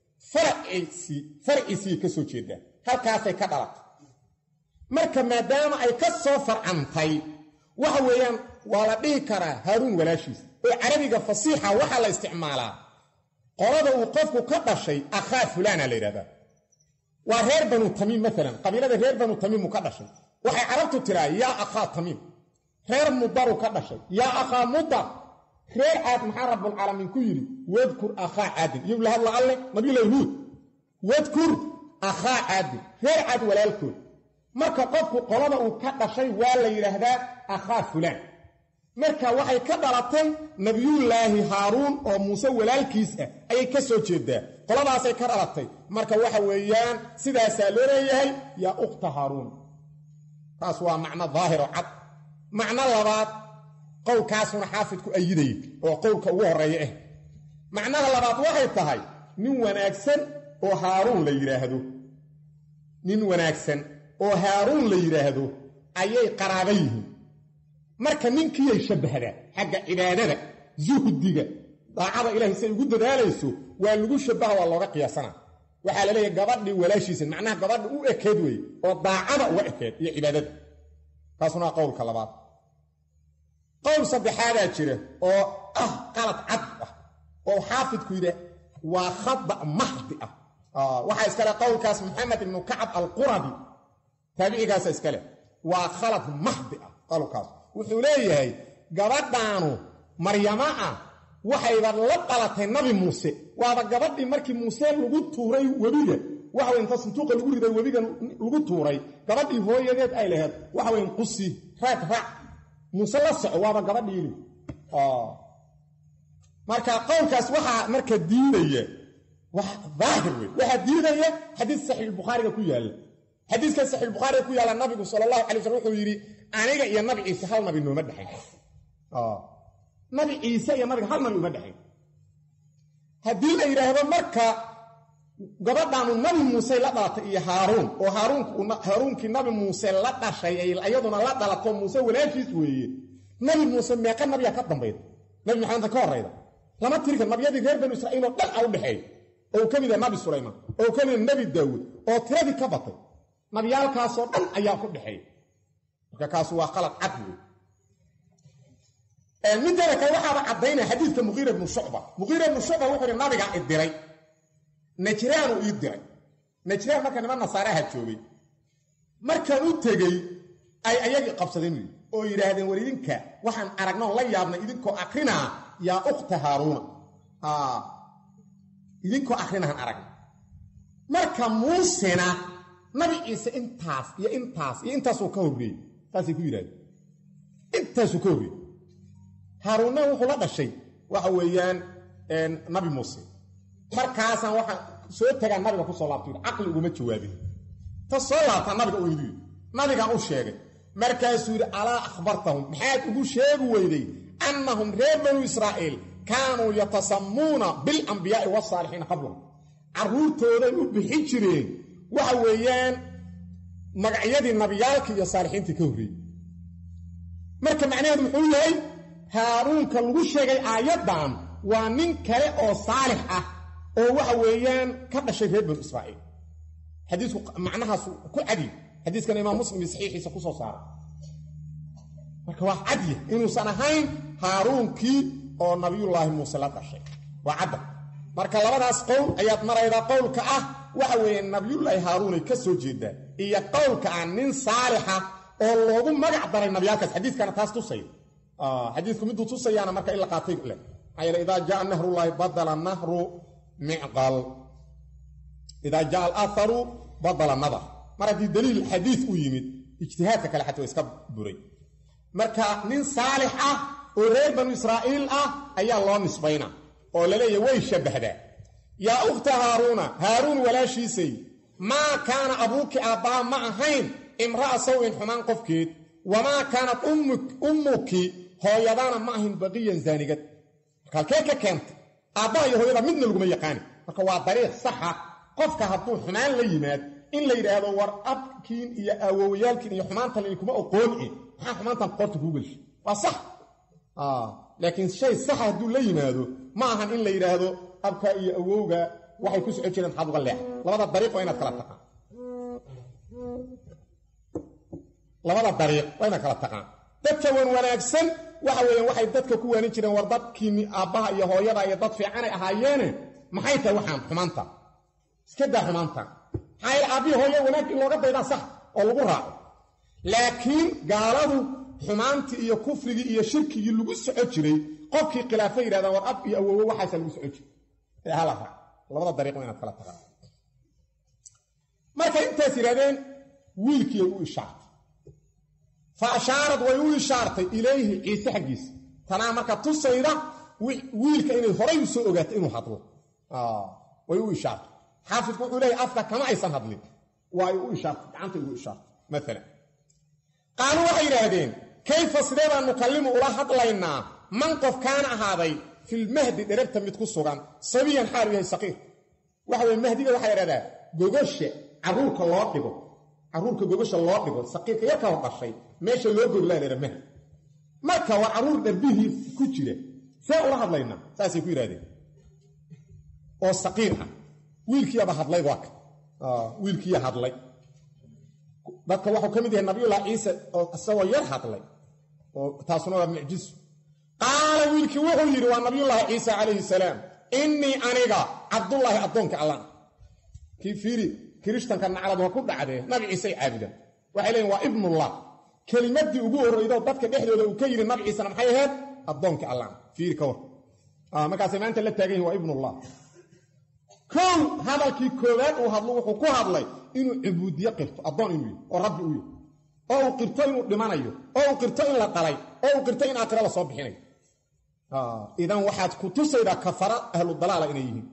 farciisii ka soo jeedaa halkaasay ka dhalatay marka maadaama ay ka soo farcantay waxa weeyaan waa la dhihi karaa haaruun walaashiis oo carabiga fasiixa waxaa la isticmaalaa qolada uu qofku ka dhashay akhaa fulaana la yidhahdaa waa reer banu tamiim maalan qabiilada reer banu tamiimu ka dhashay waxay carabtu tiraa yaa akhaa tamiim reer mudaru ka dhashay yaa akhaa mudar reer caad maxaa rabbulcaalamiin ku yidhi wadkur akhaa caadin iyagu la hadla alle nabiyullaahi huud wadkur akhaa caadin reer caad walaalkood marka qofku qolada uu ka dhashay waa la yidhaahdaa akhaa fulaan marka waxay ka dhalatay nabiyullaahi haaruun oo muuse walaalkiis ah ayay ka soo jeedaa qoladaasay ka dhalatay marka waxa weeyaan sidaasaa loo leeyahay yaa ukhta haaruun taas waa macno daahir oo cad macno labaad qowlkaasuna xaafidku ayidayay oo qowlka ugu horreeya ah macnaha labaad waxay tahay nin wanaagsan oo haaruun la yidhaahdo nin wanaagsan oo haaruun la yidhaahdo ayay qaraaba yihiin marka ninkiiyay shabbahdaa xagga cibaadada zuhdiga daacada ilaahay say ugu dadaalayso waa lagu shabbaha waa looga qiyaasanaa waxaa la leeyahay gabadhii walaashiisa macnaha gabadha u ekeed weeye oo daacada uga ekeed iyo cibaadada taasuna waa qowlka labaad qowl saddexaadaa jira oo ah qalad cad ah oo xaafidku yidha waa khada maxdi ah waxaa iskale qowlkaas maxamed ibnu kacab alqurabi taabicigaasa iskale waa khalad maxdi ah qowlkaas wuxuu leeyahay gabadhaanu maryama ah waxayba la dhalatay nabi muuse waaba gabadhii markii muuse lagu tuuray webiga waxa inta santuuqa lagu riday webiga lagu tuuray gabadhii hooyadeed ay lahayd waxa qusi raac muuse la soco waaba gabadhii marka qowlkaas waxaa marka diidaya wax daahir wey waxaa diidaya xadiis saxiix bukhaariga ku yaalla xadiiska saxiix bukhaariga ku yaalla nabigu sallallahu alayhi wasallam wuxuu yidhi aniga iyo nabi ciise hal nabi nooma dhexayn nabi ciise iyo nabiga hal nabi uma dhexayn haddii la yidhaahdo marka gabadhaanu nabi muuse la dhalatay iyo haaruun oo haaruunkii nabi muuse la dhashay iyaduna la dhalato muuse walaashiis weeye nabi muuse meeqa nabiyaa ka dambayda nabi maxamedka ka horrayda lama tirika nabiyadii reer banu israa'iil oo dhan a u dhexeey oo ka mida nabi sulaymaan oo ka mida nabi daawuud oo tiradii ka batay nabiyaalkaasoo dhan ayaa ku dhexeey marka kaasu waa qalad cad wey midana kale waxaaba caddaynaya xadiidka muqiira ibnu shucba wuxuu yidhi nabigaa idiray najraanu ii diray najraan marka niman nasaaraha joogay markaan u tegey ay ayagii qabsadeen wy oo yidhaahdeen war idinka waxaan aragnoon la yaabnay idinkoo akrinaa yaa ukhta haaruuna idinkoo akrinahan aragna marka muusena nabi ciise intaas iyo intaas iyo intaasuu ka horreeyey saasay ku yidhahdeen intaasuu ka horreeyey haaruunna wuxuu la dhashay waxa weeyaan nabi muuse markaasaan waxaan soo tagaan nabiga ku soo laabto yidhi caqli uguma jawaabin ta soo laabtaa nabiga u yidhi nabigaan u sheegay markaasuu yidhi alaa akhbartahum maxaad ugu sheegi weyday annahum reer banu israa'iil kaanuu yatasammuuna bilambiyaa'i wasaalixiina qablahum carruurtooday u bixi jireen waxa weeyaan magacyadii nabiyaalkii iyo saalixiintii ka horreeyey marka macnaheedu muxuu yahay haaruunka lagu sheegay aayaddan waa nin kale oo saalix ah oo waxa weeyaan ka dhashay reer banu israa'iil xadiisku macnahaas ku cadi xadiiskan imaam muslim iyo saxiixiisa ku soo saaray marka waa cadiya inuusan ahayn haaruunkii oo nabiyullaahi muuse la dhashay waa cadda marka labadaas qowl ayaad maraydaa qowlka ah waxa weeye nabiyullaahi haaruunay ka soo jeedaa iyo qowlka ah nin saalixa oo loogu magac daray nabiyaalkaas xadiiskana taas tusaya xadiisku miduu tusayaana marka in la qaatay leh maxaa yeele idaa jaa nahrullaahi badala nahru micqal idaa jaa alaatharu badala nadar mar haddii daliil xadiis u yimid ijtihaadka kale xataa waa iska buray marka nin saalix ah oo reer banu israa'iil ah ayaa loo nisbaynaa oo la leeyahay way shabbahdaa yaa ukhta haaruuna haaruun walaashiisay maa kaana abuuki aabbaa ma ahayn imra'a sawin xumaan qofkeed wamaa kaanat ummuki hooyadaana ma ahayn baqiyan zaanigad marka halkee ka keentay aabbaha iyo hooyada midna laguma yaqaani marka waa dariiq saxa qofka hadduu xumaan la yimaad in la yidhaahdo war abkiin iyo awowyaalkiin iyo xumaantan idinkuma oqooni maxaa xumaantan qoorta kuu gelshay waa sax laakiin shay saxa hadduu la yimaado ma ahan in la yidhaahdo abka iyo awowga waxay ku socon jireen maxaad uga leexay labada dariiq waa inaad kala taqaan labada dariiq waa inaad kala taqaan dadka wanaagsan waxa weeyaan waxay dadka ku waanin jireen war dadkii aabbaha iyo hooyada iyo dad fiicanay ahaayeene maxay tahay waxaan xumaanta iska daa xumaanta maxaa aabbihi hooyo wanaagii looga daydaa sax oo lagu raaco laakiin gaaladu xumaantii iyo kufrigii iyo shirkigii lagu soco jiray qofkii khilaafa yidhahdaan war ab iyo awowo waxaasa lagu soco jiray hala raac labada dariiq waa inaad kala taqaan markay intaas yidhahdeen wiilkiiay u ishaartay fa ashaarad way u ishaartay ilayhi ciise xaggiisa tanaa marka tusayda wiilka inay horay u soo ogaatay inuu hadlo way u ishaartay xaafidku wuxuu leeyahy afka kama aysan hadlin waa ay u ishaartay gacantay ugu ishaartay maalan qaaluu waxay yidhaahdeen kayfa sidee baan nukallimu ula hadlaynaa man qof kaana ahaaday filmahdi dherabta mid ku sugan sabiyan xaalu yahay saqiir waxa weye mahdiga waxaa yidhahdaa gogosha carruurka loo dhigo carruurka gogosha loo dhigo saqiirka yarka hor dhashay meesha loo goglaa dheha mahdi marka waa carruur dharbihii ku jira see ula hadlaynaa saasay ku yidhahdeen oo saqiir ah wiilkiiyaba hadlay waaka wiilkiiya hadlay dadka waxuu ka mid yahay nabiyullahi ciise oo isagoo yar hadlay oo taasuna waa mucjiso qaala wiilkii wuxuu yidhi waa nabiyullaahi ciise calayhi salaam innii aniga cabdullaahi addoonka allah kii fiiri kirishtanka naclad waa ku dhacdee nabi ciisey caabudaan waxay leeyiin waa ibnullah kelimaddii ugu horraydo dadka dhexdooda uu ka yidhi nabi ciisena maxay ahayd addoonka allah fiiri ka war markaasay maanta la taagan yihin waa ibnullah kow hadalkii koowaad uu hadlo wuxuu ku hadlay inuu cubuudiye qirto addoon inuu yihi oo rabbi u yihi oo uu qirto inuu dhimanayo oo uu qirto in la dhalay oo uu qirto in aakhira la soo bixinayo idan waxaad ku tusaydaa kafara ahlu dalaala inay yihiin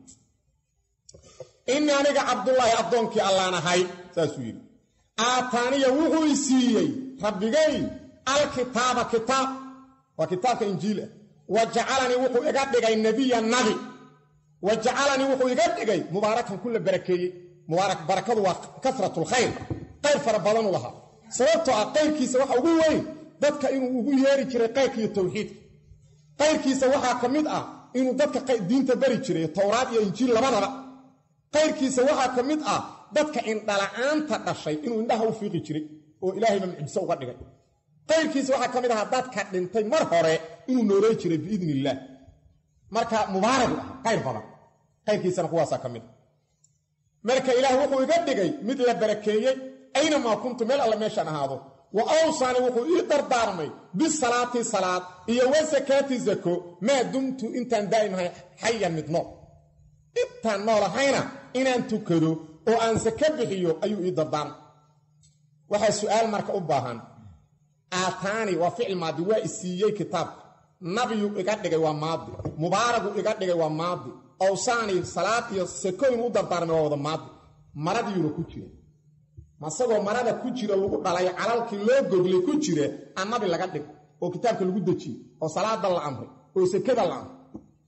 innii aniga cabdullaahi addoonkii allaan ahay saasuu yidhi aataaniya wuxuu i siiyey rabbigay alkitaaba kitaab waa kitaabka injiil ah wa jacalanii wuxuu iga dhigay nebiya nabi wa jacalanii wuxuu iga dhigay mubaarakan ku la barakeeyey mubaarak barakadu waa kasratulkhayr qayr fara badanu lahaa sababtoo ah qayrkiisa waxa ugu weyn dadka inuu ugu yeeri jiray qayrka iyo tawxiidka qayrkiisa waxaa ka mid ah inuu dadka diinta bari jiray towraad iyo injiil labadaba qayrkiisa waxaa ka mid ah dadka indhala'aanta dhashay inuu indhaha u fiiqi jiray oo ilaahayba mucjiso uga dhigay qayrkiisa waxaa ka mid ahaa dadka dhintay mar hore inuu nooleey jiray biidni illaah marka mubaaragu ah qayr badan qayrkiisana kuwaasaa ka mid ah marka ilaah wuxuu iga dhigay mid la barakeeyey aynamaa kuntu meel alle meeshaan ahaado wa awsaani wuxuu ii dardaarmay bisalaati salaad iyo wa sakaati zako maa dumtu intaan daa'imahay xayan mid nool intaan noolahayna inaan tukado oo aan saka bixiyo ayuu ii dardaarmay waxaa su'aal marka u baahan aataani waa ficil maadi waa isiiyey kitaabka nabiyuu iga dhigay waa maadi mubaaragu iga dhigay waa maadi awsaani salaad iyo sako inuu u dardaarmay waa wada maadi maradiyuuna ku jira masagoo marada ku jira lagu dhalay calalkii loo goglay ku jira aan nabi laga dhig oo kitaabka lagu dejiyey oo salaada la amray oo sakada la amray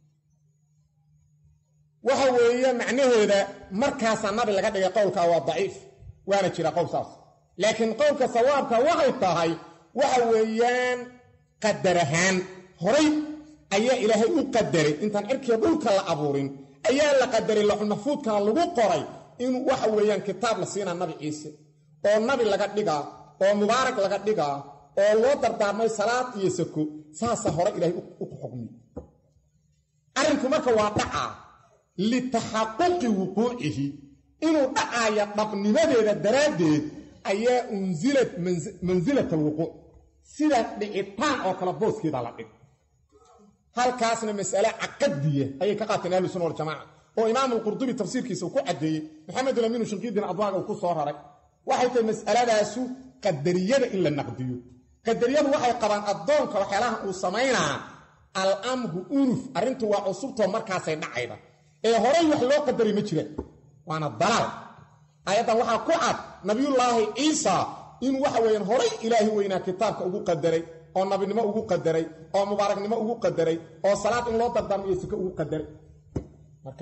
waxa weeye macnaheeda markaasaa nabi laga dhigay qowlkaa waa daciif waana jira qowl saas laakiin qowlka sawaabka waxay tahay waxa weeyaan qadar ahaan horay ayaa ilaahay u qadaray intaan cirkiga dhulka la abuurin ayaa la qadaray laxul maxfuudkana lagu qoray in waxa weeyaan kitaab la siinaa nabi ciise oo nabi laga dhigaa oo mubaarak laga dhigaa oo loo dardaarmay salaad iyo sako saasa hore ilaahay u xukmiyey arrinku marka waa dhacaa litaxaquqi wuquucihi inuu dhacaaya dhabnimadeeda daraaddeed ayaa unsilad mansilat alwuquuc sida dhicitaan oo kale booskeeda la dhig halkaasna mas'ale caqadiya ayay ka qaateen ahlu sunna waljamaaca oo imaamu alqurdubi tafsiirkiisa uu ku caddeeyey maxamed amiinu shinqiidin adwaaga uu ku soo raray waxay tahay mas'aladaasu qadariyada in la naqdiyo qadariyadu waxay qabaan addoonka waxyaalaha uu samaynaa al-amru unuf arrintu waa cusubtoo markaasay dhacayda ee horay wax loo qadaray ma jiraan waana dalaal aayaddan waxaa ku cad nabiyullaahi ciisa in waxa weeyaan horay ilaahi weynaa kitaabka ugu qadaray oo nabinimo ugu qadaray oo mubaaragnimo ugu qadaray oo salaad in loo dardaarmiyo siko ugu qadaray marka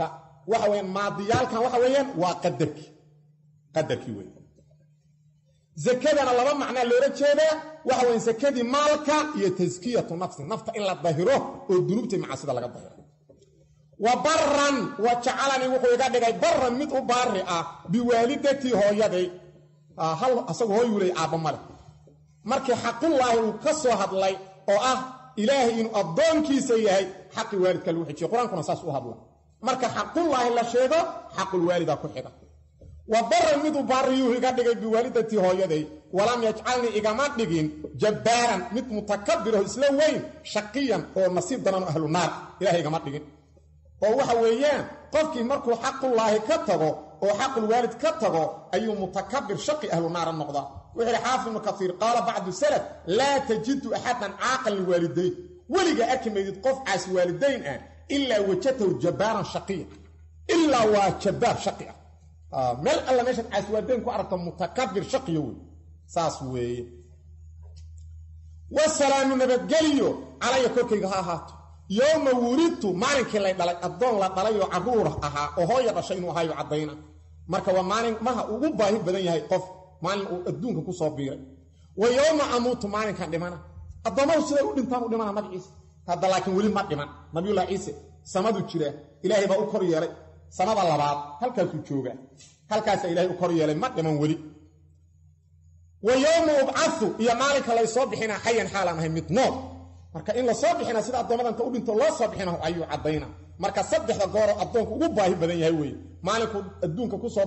waxa weeyaan maadiyaalkan waxa weeyaan waa qadarkii weyn zakadana laba macna loola jeedaa waxa weeyaan zakadii maalka iyo taskiyatu nafsi nafta in la dahiro oo dunuubta macaasida laga dahiro wa barran wa jacalani wuxuu iga dhigay barran mid u baari ah biwaalidati hooyaday hal asagu hooyulay aabba male markii xaqullaahi uu ka soo hadlay oo ah ilaahay inuu addoonkiisa yahay xaqi waalidka lagu xijiyo qur-aankuna saas u hadla marka xaqullaahi la sheego xaqul waalida ku xiga wa barran mid u baariyuu iga dhigay biwaalidati hooyaday walam yajcalni igama dhigin jabbaaran mid mutakabbiro isla weyn shaqiyan oo nasiib daran ahlu naar ilaahay igama dhigin oo waxa weeyaan qofkii markuu xaqullaahi ka tago oo xaqul waalid ka tago ayuu mutakabbir shaqi ahlu naar noqda wuxuu xaafid ibn kathir qaala ba'du salaf la tajidu ahadan aaqal walidayn waliga akmeedid qof aas walidayn illa wajatahu jabbaran shaqiya illa wa jabbar shaqiya mel alla meesha aas walidayn ku aragto mutakabbir shaqiya wey saas weeye wasalaamu nabadgeliyo calaya korkayga ha ahaato yowma wulidtu maalinkii lay dhalay addoon la dhalay oo carruur ahaa oo hooya dhashay inuu ahaayo caddayna marka waa maalin maha ugu baahi badan yahay qof maalin uu adduunka ku soo biiray wa yowma amuutu maalinkan dhimana addoommadu siday u dhintaan u dhimana nabi ciise hadda laakiin weli ma dhiman nabiyullahi ciise samadu jira ilaahay baa u kor yeelay samada labaad halkaasuu joogaa halkaasa ilaahay u kor yeelay ma dhiman weli wa yowma ubcathu iyo maalinka lay soo bixinaa xayan xaalaan ahay mid nool marka in la soo bixina sida addoommadanta u dhinto loo soo bixina ayuu caddayna marka saddexda gooroo addoonku ugu baahi badan yahay weeye maalinku adduunka ku soo